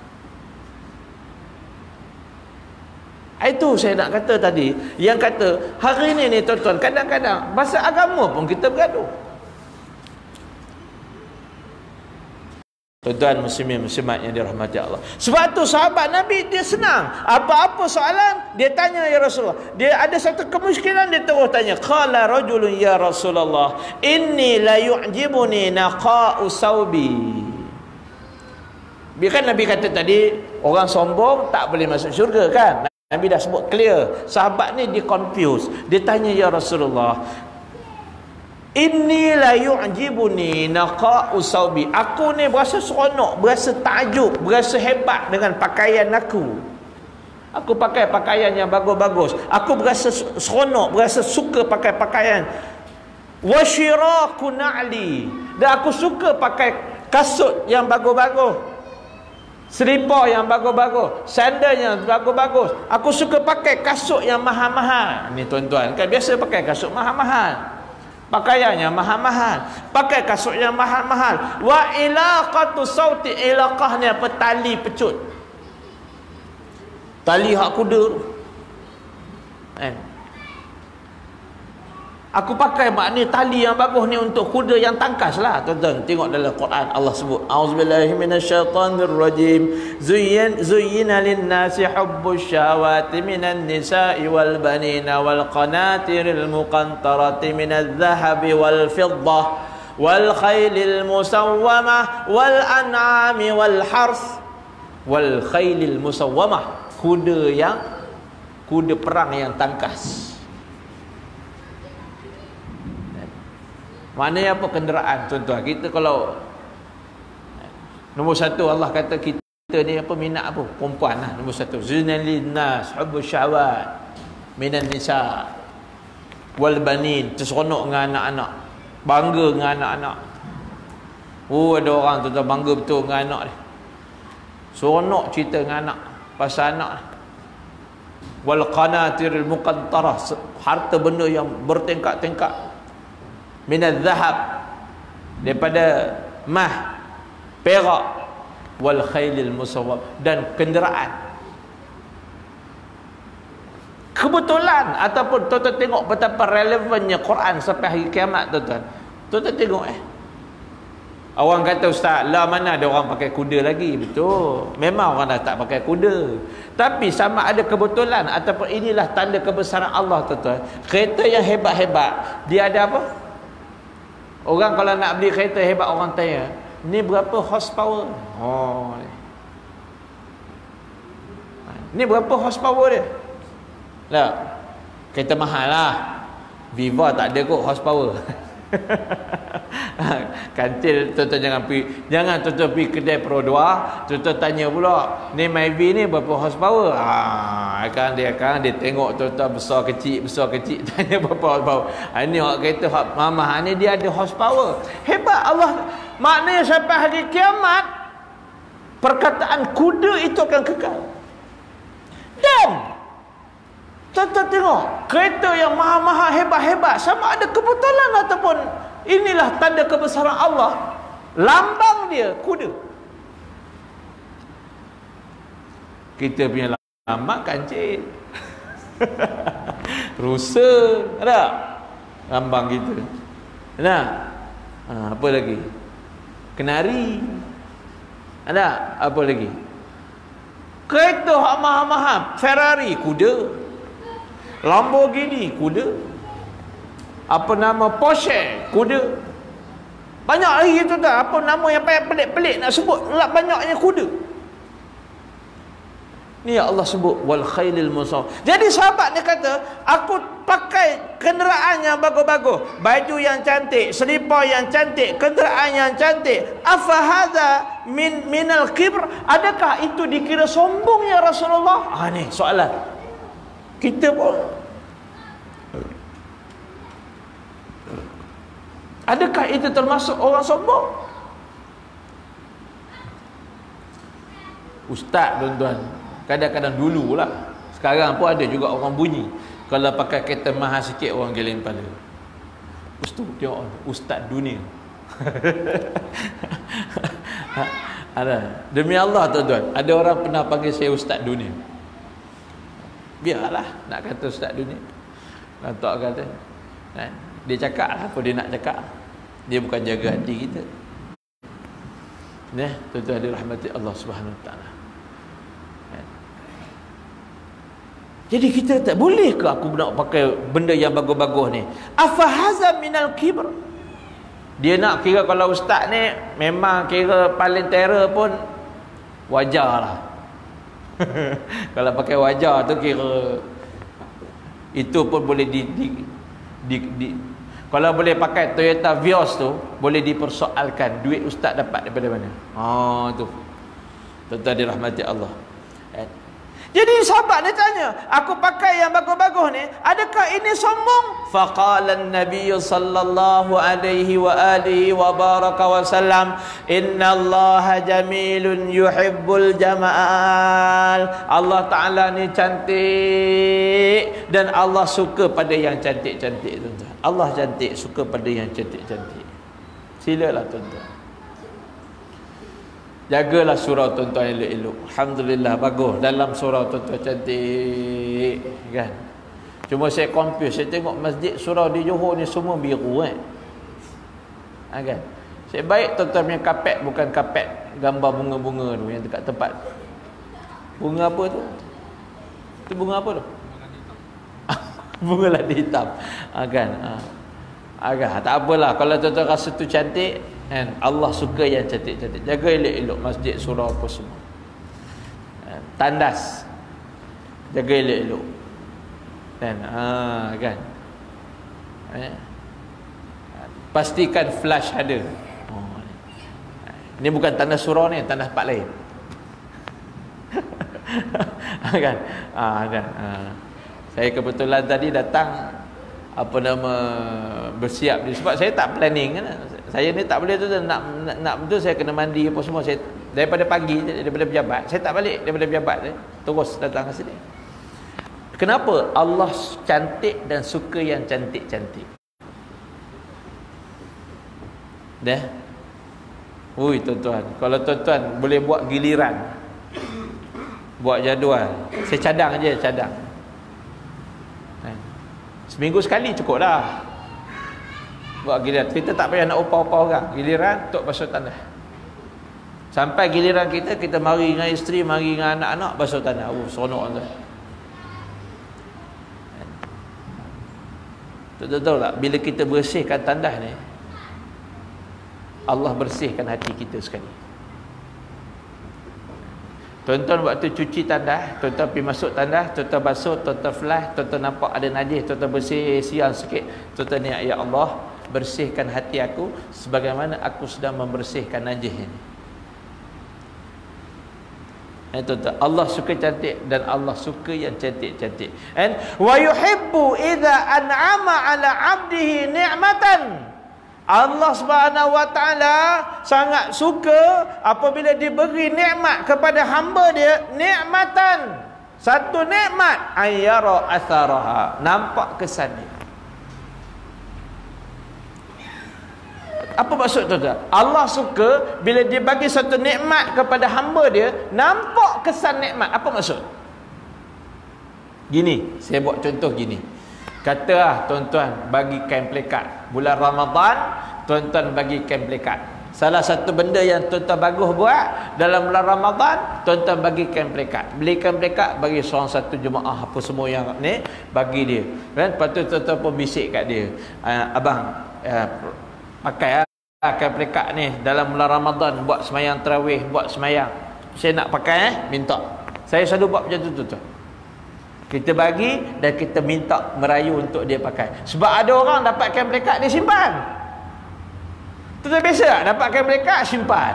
Itu saya nak kata tadi. Yang kata hari ini ni, tuan-tuan, kadang-kadang pasal agama pun kita bergaduh. Tuan-tuan muslimin muslimat yang dirahmati Allah. Sebab tu sahabat Nabi dia senang. Apa-apa soalan dia tanya ya Rasulullah. Dia ada satu kemungkinan dia terus tanya. Qala rajulun ya Rasulullah, inni la yu'jibuni naqa'u saubi. Biarkan Nabi kata tadi, orang sombong tak boleh masuk syurga kan? Nabi dah sebut clear. Sahabat ni dia confused. Dia tanya ya Rasulullah, inni la yu'jibuni naqa'u saubi. Aku ni berasa seronok, berasa takjub, berasa hebat dengan pakaian aku. Aku pakai pakaian yang bagus-bagus. Aku berasa seronok, berasa suka pakai pakaian. Wa syiraku na'li. Dan aku suka pakai kasut yang bagus-bagus, selipar yang bagus-bagus, sandal yang bagus-bagus. Aku suka pakai kasut yang mahal-mahal. Ni tuan-tuan kan biasa pakai kasut mahal-mahal, pakaiannya mahal-mahal, pakai kasut yang mahal-mahal. Wa ilaqatu sauti, ilaqah ni apa? Tali pecut, tali hak kuda. Aku pakai makna tali yang bagus ni untuk kuda yang tangkas lah. Tuan-tuan tengok dalam Quran Allah sebut, auzubillahi minasyaitanirrajim, zuyyina lin-nasi hubbus syahawati minan nisa'i wal banina wal qanatiril muqantarati minadh dhahabi wal fiddah wal khailil musawwamah wal an'ami wal harth wal khailil musawwamah, kuda perang yang tangkas. Maknanya apa? Kenderaan, tuan-tuan. Kita kalau nombor satu Allah kata kita ni apa, minat apa? Perempuan lah nombor satu. Zinalin nas hubbus syahwat minan nisa wal banin, terseronok dengan anak-anak, bangga dengan anak-anak. Oh, ada orang tuan-tuan bangga betul dengan anak dia, seronok cerita dengan anak, pasal anak. Wal qanatiril muqantarah, harta benda yang bertingkat-tingkat, minadh dhahab, daripada mah, perak, wal khailil musawwam, dan kenderaan. Kebetulan ataupun tuan-tuan tengok betapa relevannya Quran sampai hari kiamat, tuan-tuan. Tuan-tuan tengok orang kata, ustaz, lah mana ada orang pakai kuda lagi? Betul, memang orang dah tak pakai kuda. Tapi sama ada kebetulan ataupun inilah tanda kebesaran Allah, tuan-tuan. Kereta yang hebat-hebat, dia ada apa? Orang kalau nak beli kereta hebat, orang tanya, ni berapa horsepower? Oh, ni berapa horsepower dia? Lah, kereta mahal lah. Viva tak ada kot horsepower. Kantil, tuan-tuan jangan tuan-tuan pergi kedai Pro 2, tuan-tuan tanya pula, ni Myvi ni berapa horsepower? Dia tengok tuan-tuan besar kecil tanya berapa horsepower. Ini orang kereta mamah ni dia ada horsepower. Hebat Allah. Maknanya sampai hari kiamat perkataan kuda itu akan kekal. Dan tuan-tuan tengok, kereta yang mahal-mahal, hebat-hebat, sama ada kebetulan ataupun inilah tanda kebesaran Allah, lambang dia kuda. Kita punya lambang kancil. Rusa, ada lambang kita. Ada? Apa lagi? Kenari. Ada? Apa lagi? Kereta mahal-mahal, Ferrari, kuda. Lamborghini, kuda. Apa nama, Porsche, kuda. Banyak lagi tu tak? Apa nama yang pelik-pelik nak sebut, banyaknya kuda. Ni Allah sebut wal khailil musawwam. Jadi sahabat dia kata, aku pakai kenderaan yang bagus-bagus, baju yang cantik, selipar yang cantik, kenderaan yang cantik. Afa hadza minal kibr? Adakah itu dikira sombong ya Rasulullah? Ni soalan. Kita pun, adakah itu termasuk orang sombong? Ustaz, tuan-tuan, kadang-kadang dululah, sekarang pun ada juga orang bunyi kalau pakai kereta mahal sikit orang geleng kepala. Ustaz, tengok, ustaz dunia. Ada. Demi Allah, tuan-tuan, ada orang pernah panggil saya ustaz dunia. Biarlah nak kata ustaz dunia, tak kata, dia cakap lah apa dia nak cakap. Dia bukan jaga hati kita. Tuan-tuan dirahmati Allah Subhanahu Wa Taala. Jadi kita tak boleh ke aku nak pakai benda yang bagus-bagus ni? Afa hazam minal kibr? Dia nak kira kalau ustaz ni memang kira paling terror pun wajarlah. Kalau pakai wajar tu kira itu pun boleh kalau boleh pakai Toyota Vios tu boleh dipersoalkan duit ustaz dapat daripada mana. Tu tuan-tuan dirahmati Allah. Jadi sahabat dia tanya, aku pakai yang bagus-bagus ni, adakah ini sombong? Faqala an-nabiy sallallahu alaihi wa alihi wa baraka wa sallam, innallaha jamilun yuhibbul jamal. Allah Ta'ala ni cantik dan Allah suka pada yang cantik-cantik, tuan-tuan. Allah cantik, suka pada yang cantik-cantik. Silalah tuan-tuan, jagalah surau tuan-tuan elok-elok. Alhamdulillah, bagus dalam surau tuan-tuan cantik kan. Cuma saya confuse, saya tengok masjid surau di Johor ni semua biru kan. Saya baik tuan-tuan punya kapet bukan kapet gambar bunga-bunga tu yang dekat tempat. Bunga apa tu? Itu bunga apa tu? Bunga ladi hitam. Kan. Tak apalah kalau tuan-tuan rasa tu cantik kan, Allah suka yang cantik-cantik. Jaga elok-elok masjid surau apa semua. Tandas jaga elok-elok kan. Pastikan flash ada. Ini bukan tandas surau ni, tandas tempat lain. Kan. Saya kebetulan tadi datang bersiap ni sebab saya tak planning kan. Saya ni tak boleh tu nak betul saya kena mandi apa semua. Saya daripada pagi daripada pejabat, saya tak balik daripada pejabat terus datang ke sini. Kenapa? Allah cantik dan suka yang cantik-cantik. Dah. Ui tuan-tuan, kalau tuan-tuan boleh buat giliran, buat jadual, saya cadang aja, cadang. Seminggu sekali cukup dah. Buat giliran. Kita tak payah nak upah-upah orang. Giliran untuk basuh tanah. Sampai giliran kita mari dengan isteri, mari dengan anak-anak basuh tanah. Seronok tuan. Tahu tak bila kita bersihkan tandas ni, Allah bersihkan hati kita sekali. Tuan-tuan waktu cuci tandas, tuan-tuan pergi masuk tandas, tuan-tuan basuh, tuan-tuan flush, tuan-tuan nampak ada najis, tuan-tuan bersih siang sikit, tuan-tuan niat, ya Allah, bersihkan hati aku sebagaimana aku sedang membersihkan najis ini. Tuan-tuan, Allah suka cantik dan Allah suka yang cantik-cantik. And wa yuhibbu idza an'ama 'ala 'abdihi ni'matan. Allah Subhanahu wa taala sangat suka apabila diberi nikmat kepada hamba dia, nikmatan. Satu nikmat, ayyara atharaha, nampak kesan dia. Apa maksud tuan-tuan? Allah suka bila dia bagi satu nikmat kepada hamba dia, nampak kesan nikmat. Apa maksud? Gini, saya buat contoh gini. Katalah tuan-tuan bagi kain plekat. Bulan Ramadan, tuan-tuan bagi kain plekat. Salah satu benda yang tuan-tuan bagus buat dalam bulan Ramadan, tuan-tuan bagi kain plekat. Beli kain plekat, bagi seorang satu jemaah apa semua yang ni, bagi dia. Kan? Lepas tu tuan-tuan pun bisik kat dia. Abang, pakai kain plekat ni dalam bulan Ramadan, buat semayang tarawih, buat semayang. Saya nak pakai, minta. Saya selalu buat macam tu tuan-tuan. Kita bagi dan kita minta merayu untuk dia pakai. Sebab ada orang dapat kain plekat dia simpan. Tuan-tuan biasa tak? Dapat kain plekat simpan.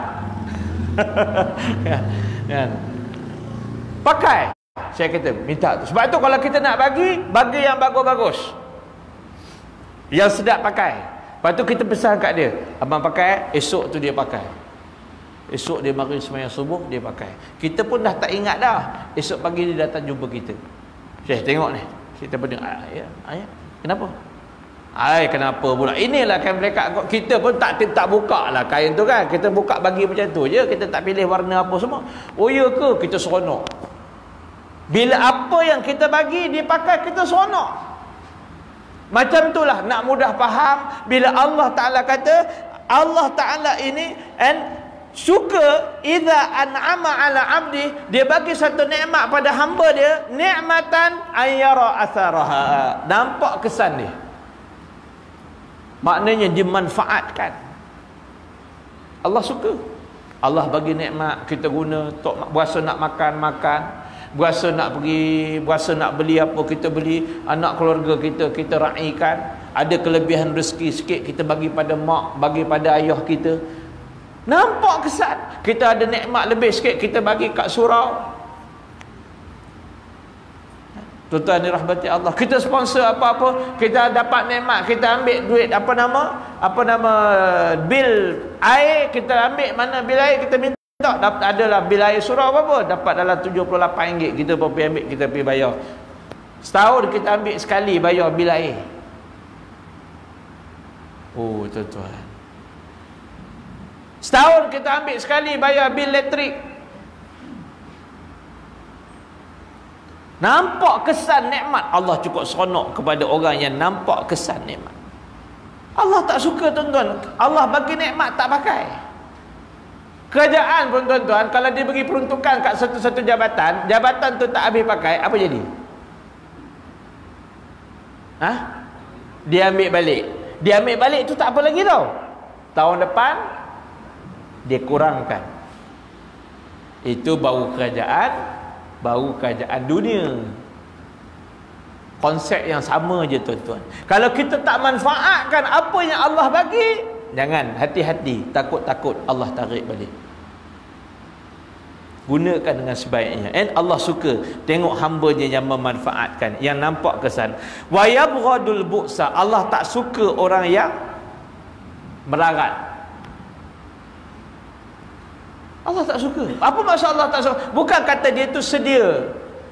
Kan? Pakai. Saya kata minta tu. Sebab tu kalau kita nak bagi yang bagus-bagus. Yang sedap pakai. Lepas tu kita pesan kat dia, abang pakai, esok tu dia pakai. Esok dia mari sembahyang subuh, dia pakai. Kita pun dah tak ingat dah. Esok pagi dia datang jumpa kita. Syekh tengok ni. Kita pun dengar, ayah. Kenapa? Kenapa pula? Inilah kain plekat. Kita pun tak buka lah kain tu kan. Kita buka bagi macam tu je. Kita tak pilih warna apa semua. Oh ya ke? Kita seronok. Bila apa yang kita bagi dia pakai, kita seronok. Macam itulah nak mudah faham. Bila Allah Ta'ala kata, Allah Ta'ala ini suka idza an'ama 'ala 'abdi, dia bagi satu nikmat pada hamba dia, nikmatan ayyara atharaha, nampak kesan dia. Maknanya dimanfaatkan. Allah suka. Allah bagi nikmat, kita guna untuk berasa nak makan, berasa nak pergi, berasa nak beli apa, kita beli. Anak keluarga kita raikan. Ada kelebihan rezeki sikit, kita bagi pada mak, bagi pada ayah kita. Nampak kesan. Kita ada nikmat lebih sikit, kita bagi kat surau. Tuan-tuan dirahmati Allah. Kita sponsor apa-apa, kita dapat nikmat, kita ambil duit apa nama bil air, kita ambil mana bil air, kita minta adalah bil air surau apa dapat dalam RM78, kita pergi ambil, kita pergi bayar. Setahun kita ambil sekali bayar bil air. Oh tuan-tuan, setahun kita ambil sekali bayar bil elektrik. Nampak kesan nikmat, Allah cukup seronok kepada orang yang nampak kesan nikmat. Allah tak suka tuan-tuan, Allah bagi nikmat tak pakai. Kerajaan pun tuan-tuan, kalau dia bagi peruntukan kat satu-satu jabatan, jabatan tu tak habis pakai, apa jadi? Dia ambil balik. Dia ambil balik tu tak apa lagi tau. Tahun depan dia kurangkan. Itu baru kerajaan dunia. Konsep yang sama je tuan-tuan. Kalau kita tak manfaatkan apa yang Allah bagi, jangan, hati-hati, takut-takut Allah tarik balik. Gunakan dengan sebaiknya. Allah suka tengok hamba-Nya yang memanfaatkan, yang nampak kesan. Wa yabghadul bu'sa, Allah tak suka orang yang melarat. Allah tak suka. Apa maksud Allah tak suka? Bukan kata dia tu sedia.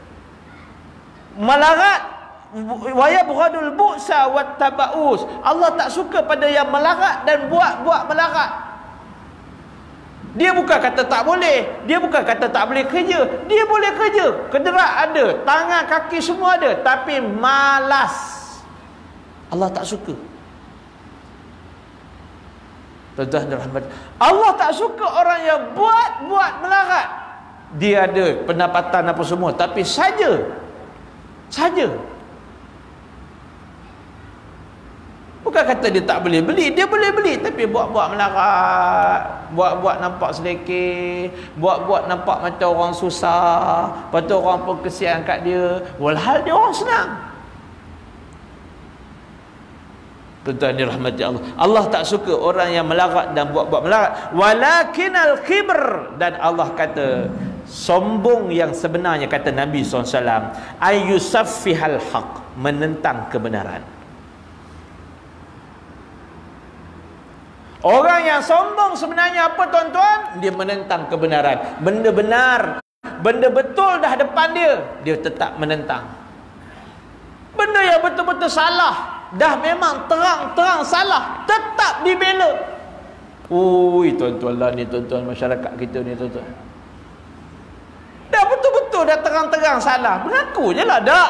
Melarat, wa yabghadul bu'sa wat tabaus. Allah tak suka pada yang melarat dan buat melarat. Dia bukan kata tak boleh, dia bukan kata tak boleh kerja, dia boleh kerja, kederak ada, tangan kaki semua ada, tapi malas. Allah tak suka. Tuan-tuan dan rahmat, Allah tak suka orang yang buat melarat. Dia ada pendapatan apa semua, tapi saja bukan kata dia tak boleh beli, dia boleh beli, tapi buat melarat, buat nampak selekeh, buat nampak macam orang susah, lepas tu orang pun kesian kat dia, walhal dia orang senang. Tuan-tuan dirahmati Allah, Allah tak suka orang yang melarat dan buat melarat. Walakinal kibr, dan Allah kata sombong yang sebenarnya, kata Nabi SAW, ayyusaffihal haq, menentang kebenaran. Orang yang sombong sebenarnya apa tuan-tuan? Dia menentang kebenaran. Benda benar, benda betul dah depan dia, dia tetap menentang. Benda yang betul-betul salah, dah memang terang-terang salah, tetap dibela. Ui tuan-tuan lah ni tuan-tuan, masyarakat kita ni tuan-tuan, dah betul-betul dah terang-terang salah, mengaku je lah dak.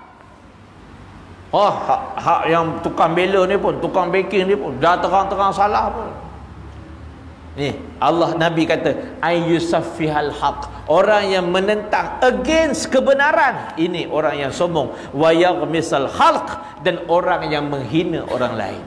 Hak yang tukang bela ni pun, tukang baking ni pun dah terang-terang salah pun. Ni Allah, Nabi kata ayyusaffihal haq, orang yang menentang against kebenaran, ini orang yang sombong. Wa yaghmisal khalq, dan orang yang menghina orang lain.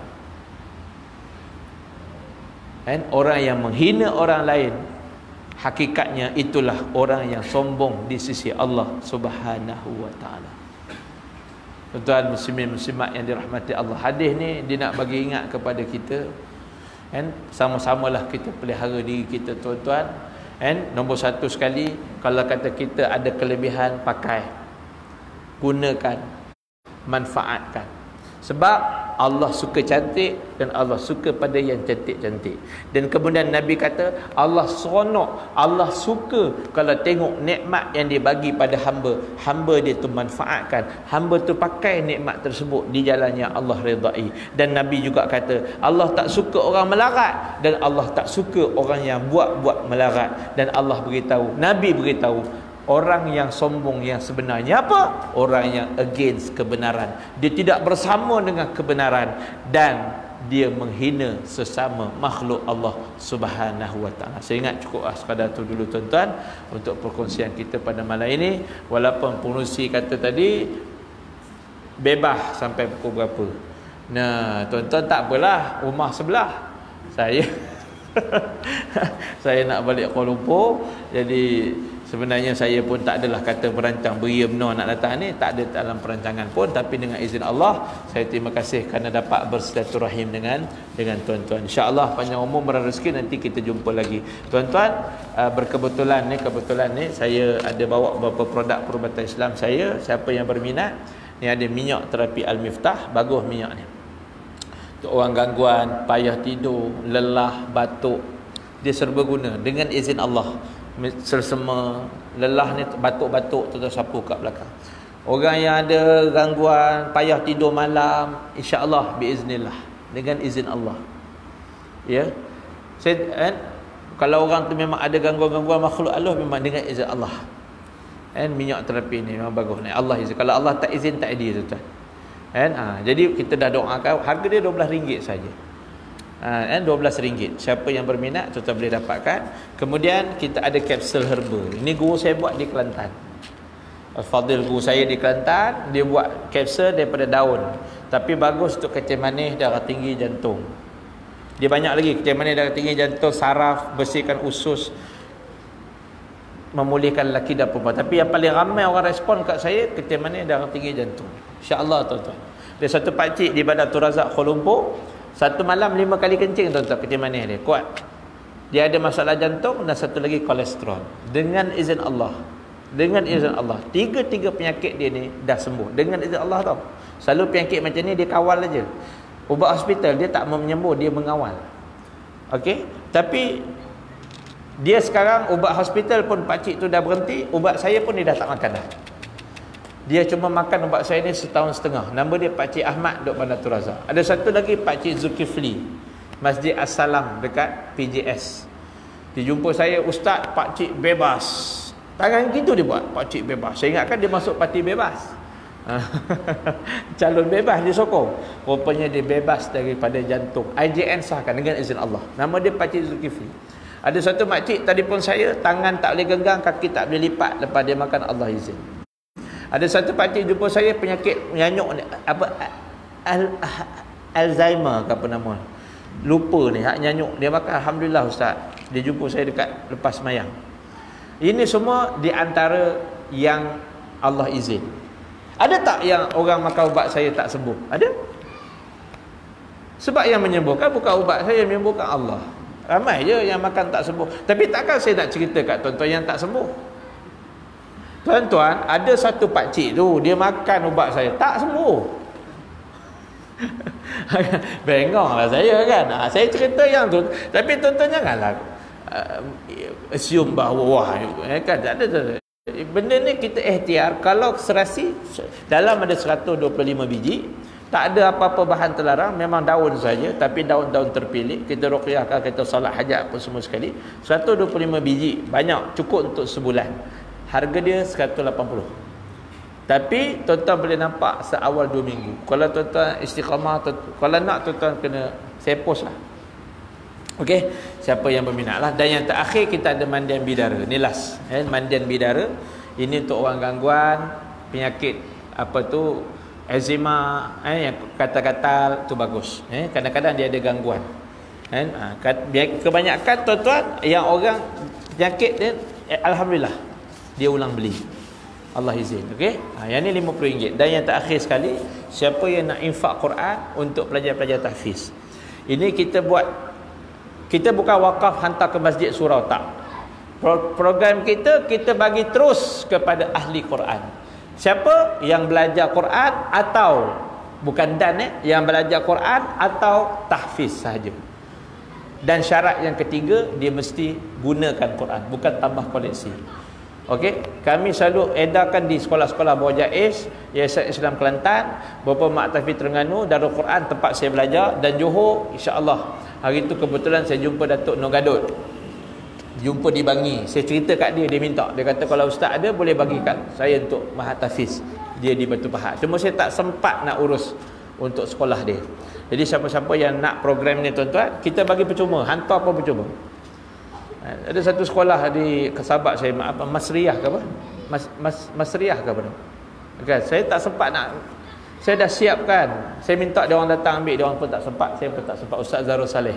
Orang yang menghina orang lain, hakikatnya itulah orang yang sombong di sisi Allah Subhanahu wa taala. Tuan-tuan muslimin muslimat yang dirahmati Allah, hadis ni dia nak bagi ingat kepada kita, sama-samalah kita pelihara diri kita tuan-tuan. Nombor satu sekali, kalau kata kita ada kelebihan, pakai, gunakan, manfaatkan. Sebab Allah suka cantik dan Allah suka pada yang cantik-cantik. Dan kemudian Nabi kata Allah seronok, Allah suka kalau tengok nikmat yang dia bagi pada hamba dia tu manfaatkan, hamba tu pakai nikmat tersebut di jalan yang Allah redai. Dan Nabi juga kata Allah tak suka orang melarat dan Allah tak suka orang yang buat melarat. Dan Allah beritahu, Nabi beritahu, orang yang sombong yang sebenarnya apa? Orang yang against kebenaran. Dia tidak bersama dengan kebenaran dan dia menghina sesama makhluk Allah Subhanahu wa taala. Saya ingat cukup sekadar tu dulu tuan-tuan untuk perkongsian kita pada malam ini. Walaupun pengurusi kata tadi bebas sampai pukul berapa. Nah, tuan-tuan tak apalah, rumah sebelah saya saya nak balik Kuala Lumpur, jadi sebenarnya saya pun tak adalah kata merancang beria benar nak datang ni, tak ada dalam perancangan pun, tapi dengan izin Allah saya terima kasih kerana dapat bersilaturahim dengan tuan-tuan. Insya-Allah panjang umur murah rezeki, nanti kita jumpa lagi. Tuan-tuan, kebetulan ni saya ada bawa beberapa produk perubatan Islam saya. Siapa yang berminat, ni ada minyak terapi Al-Miftah, bagus minyak ni. Untuk orang gangguan, payah tidur, lelah, batuk, dia serba guna dengan izin Allah. Selsema, lelah ni, batuk-batuk tu sapu kat belakang. Orang yang ada gangguan, payah tidur malam, insya-Allah biiznillah, dengan izin Allah. Ya. Kalau orang tu memang ada gangguan-gangguan makhluk Allah, memang dengan izin Allah. minyak terapi ni memang bagus ni. Allah izin. Kalau Allah tak izin tak ada tuan. Jadi kita dah doakan, harga dia RM12 saja. RM12. Siapa yang berminat tuan boleh dapatkan. Kemudian kita ada kapsul herba. Ini guru saya buat di Kelantan. Fadil guru saya di Kelantan, dia buat kapsul daripada daun. Tapi bagus untuk kecil manis, darah tinggi, jantung. Dia banyak lagi, kecil manis, darah tinggi, jantung, saraf, bersihkan usus, memulihkan lelaki dan perempuan. Tapi yang paling ramai orang respon kat saya, kecil manis, darah tinggi, jantung. InsyaAllah tuan-tuan. Ada satu pakcik di Badatul Razak Kuala Lumpur, satu malam 5 kali kencing tuan-tuan, kecil manis dia kuat. Dia ada masalah jantung dan satu lagi kolesterol. Dengan izin Allah. Dengan izin Allah. Tiga penyakit dia ni dah sembuh. Dengan izin Allah tau. Selalu penyakit macam ni dia kawal aja. Ubat hospital dia tak menyembuh, dia mengawal. Okey? Tapi dia sekarang ubat hospital pun pakcik tu dah berhenti, ubat saya pun dia dah tak makan dah. Dia cuma makan ubat saya ni setahun setengah. Nama dia Pakcik Ahmad duk Badatul Razak. Ada satu lagi Pakcik Zulkifli, Masjid As-Salam dekat PJS. Dia jumpa saya, ustaz, pakcik bebas. Tangan gitu dia buat, pakcik bebas. Saya ingatkan dia masuk parti bebas. Calon bebas dia sokong. Rupanya dia bebas daripada jantung. IJN sahkan dengan izin Allah. Nama dia Pakcik Zulkifli. Ada satu makcik telefon saya, tangan tak boleh genggam, kaki tak boleh lipat lepas dia makan, Allah izin. Ada satu pakcik jumpa saya, penyakit nyanyuk ni, apa Alzheimer ke apa nama, lupa ni, hak nyanyuk, dia makan, alhamdulillah ustaz. Dia jumpa saya dekat lepas semayang. Ini semua di antara yang Allah izin. Ada tak yang orang makan ubat saya tak sembuh? Ada. Sebab yang menyembuhkan bukan ubat saya, yang menyembuhkan Allah. Ramai je yang makan tak sembuh. Tapi takkan saya nak cerita kat tuan-tuan yang tak sembuh. Tuan-tuan, ada satu pakcik tu, dia makan ubat saya, tak sembuh. Bengong lah saya kan. Saya cerita yang tu. Tapi tuan-tuan janganlah assume bahawa wah kan tak ada. Benda ni kita ikhtiar. Kalau serasi dalam ada 125 biji, tak ada apa-apa bahan terlarang, memang daun saja, tapi daun-daun terpilih. Kita ruqyahkan, kita solat hajat pun semua sekali. 125 biji, banyak, cukup untuk sebulan. Harga dia 180. Tapi tuan-tuan boleh nampak seawal 2 minggu. Kalau tuan-tuan istiqamah, kalau nak tuan-tuan kena saya post lah. Okey, siapa yang berminat lah. Dan yang terakhir kita ada mandian bidara. Ni last, mandian bidara. Ini untuk orang gangguan penyakit apa tu, eczema, yang katal-katal tu bagus. Kadang-kadang dia ada gangguan. Kebanyakan tuan-tuan yang orang penyakit dia, alhamdulillah dia ulang beli. Allah izin. Okey. Yang ni RM50. Dan yang terakhir sekali, siapa yang nak infak Quran untuk pelajar-pelajar tahfiz. Ini kita buat, kita bukan wakaf hantar ke masjid surau, tak. Program kita bagi terus kepada ahli Quran. Siapa yang belajar Quran atau bukan yang belajar Quran atau tahfiz sahaja. Dan syarat yang ketiga, dia mesti gunakan Quran, bukan tambah koleksi. Okey, kami selalu edarkan di sekolah-sekolah bawah Jais, Yayasan Islam Kelantan, beberapa Mak Tahfiz Terengganu, Darul Quran tempat saya belajar, dan Johor, insya-Allah. Hari itu kebetulan saya jumpa Datuk Nur Gadot. Jumpa di Bangi. Saya cerita kat dia, dia minta. Dia kata kalau ustaz ada boleh bagikan saya untuk Mahat Tahfiz. Dia di Batu Pahat. Cuma saya tak sempat nak urus untuk sekolah dia. Jadi siapa-siapa yang nak program ni tuan-tuan, kita bagi percuma, hantar pun percuma. Ada satu sekolah di sahabat saya, apa, Masriah ke apa? Masriah ke apa? Okay, saya tak sempat nak, saya dah siapkan. Saya minta dia orang datang ambil, dia orang pun tak sempat, saya pun tak sempat. Ustaz Zarul Saleh.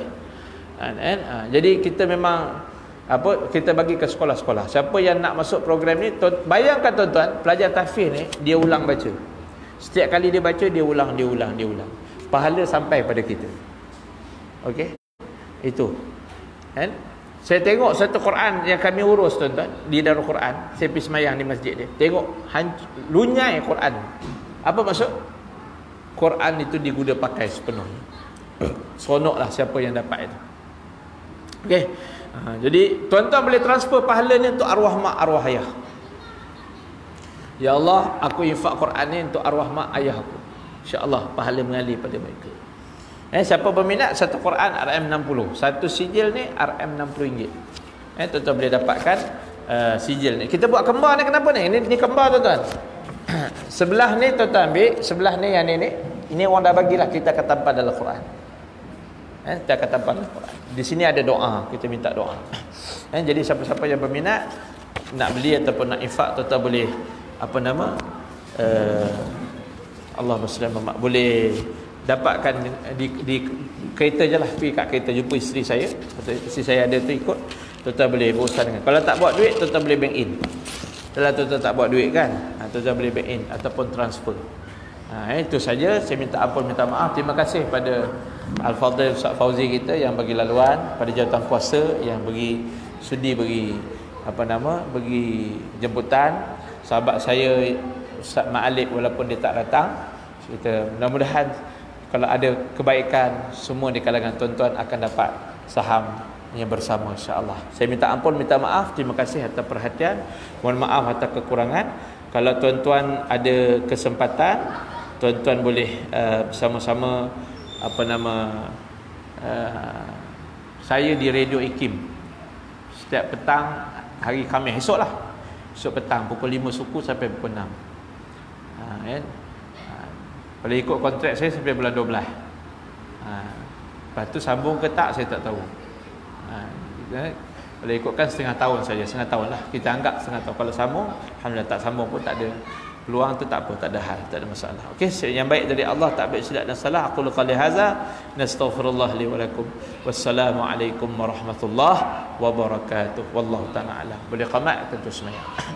Jadi kita memang apa, kita bagi ke sekolah-sekolah. Siapa yang nak masuk program ni, bayangkan tuan-tuan, pelajar tahfiz ni dia ulang baca. Setiap kali dia baca, dia ulang. Pahala sampai pada kita. Okey? Itu. Kan? Saya tengok satu Quran yang kami urus tuan-tuan di Darul Quran, saya pergi semayang di masjid dia. Tengok lunyai Quran. Apa maksud? Quran itu digunakan pakai sepenuhnya. Seronoklah siapa yang dapat itu. Okey. Jadi tuan-tuan boleh transfer pahala ni untuk arwah mak, arwah ayah. Ya Allah, aku infak Quran ni untuk arwah mak ayah aku. Insya-Allah pahala mengalir pada mereka. Siapa berminat, satu Quran RM60, satu sijil ni RM60. Tuan-tuan boleh dapatkan sijil ni. Kita buat kembar ni kenapa ni? Ini kembar tuan-tuan. Sebelah ni tuan-tuan ambil, sebelah ni yang ni. Ini orang dah bagilah, kita akan tampal dalam Quran. Kita akan tampal dalam Quran. Di sini ada doa, kita minta doa. Jadi siapa-siapa yang berminat nak beli ataupun nak infak, tuan-tuan boleh Allah Muslim boleh dapatkan di kereta je lah, pergi kat kereta jumpa isteri saya. Isteri saya ada tu ikut, tuan-tuan boleh berurusan dengan. Kalau tak buat duit, tuan-tuan boleh bank in. Kalau tuan-tuan tak buat duit kan, tuan-tuan boleh bank in ataupun transfer. Itu saja. Saya minta ampun, minta maaf. Terima kasih pada Al-Fadhil Ustaz Fauzi kita yang bagi laluan, pada jawatan kuasa yang bagi sudi bagi bagi jemputan. Sahabat saya Ustaz Ma'alib walaupun dia tak datang, kita mudah-mudahan kalau ada kebaikan, semua di kalangan tuan-tuan akan dapat saham yang bersama, insya-Allah. Saya minta ampun, minta maaf. Terima kasih atas perhatian. Mohon maaf atas kekurangan. Kalau tuan-tuan ada kesempatan, tuan-tuan boleh bersama-sama saya di Radio Ikim setiap petang hari Khamis, esok petang pukul 5 suku sampai pukul 6. Kalau ikut kontrak saya sampai bulan 12. Lepas tu sambung ke tak saya tak tahu. Kalau ikutkan setengah tahun saja, setengah tahun lah. Kita anggap setengah tahun. Kalau sambung, alhamdulillah. Tak sambung pun tak ada peluang tu, tak apa, tak ada hal, tak ada masalah. Okey, yang baik dari Allah, tak baik silap dan salah. Aqulu qali hadza, nastaghfirullah li wa lakum. Wassalamualaikum warahmatullahi wabarakatuh. Wallahu ta'ala alam. Boleh qamat tentu semayang.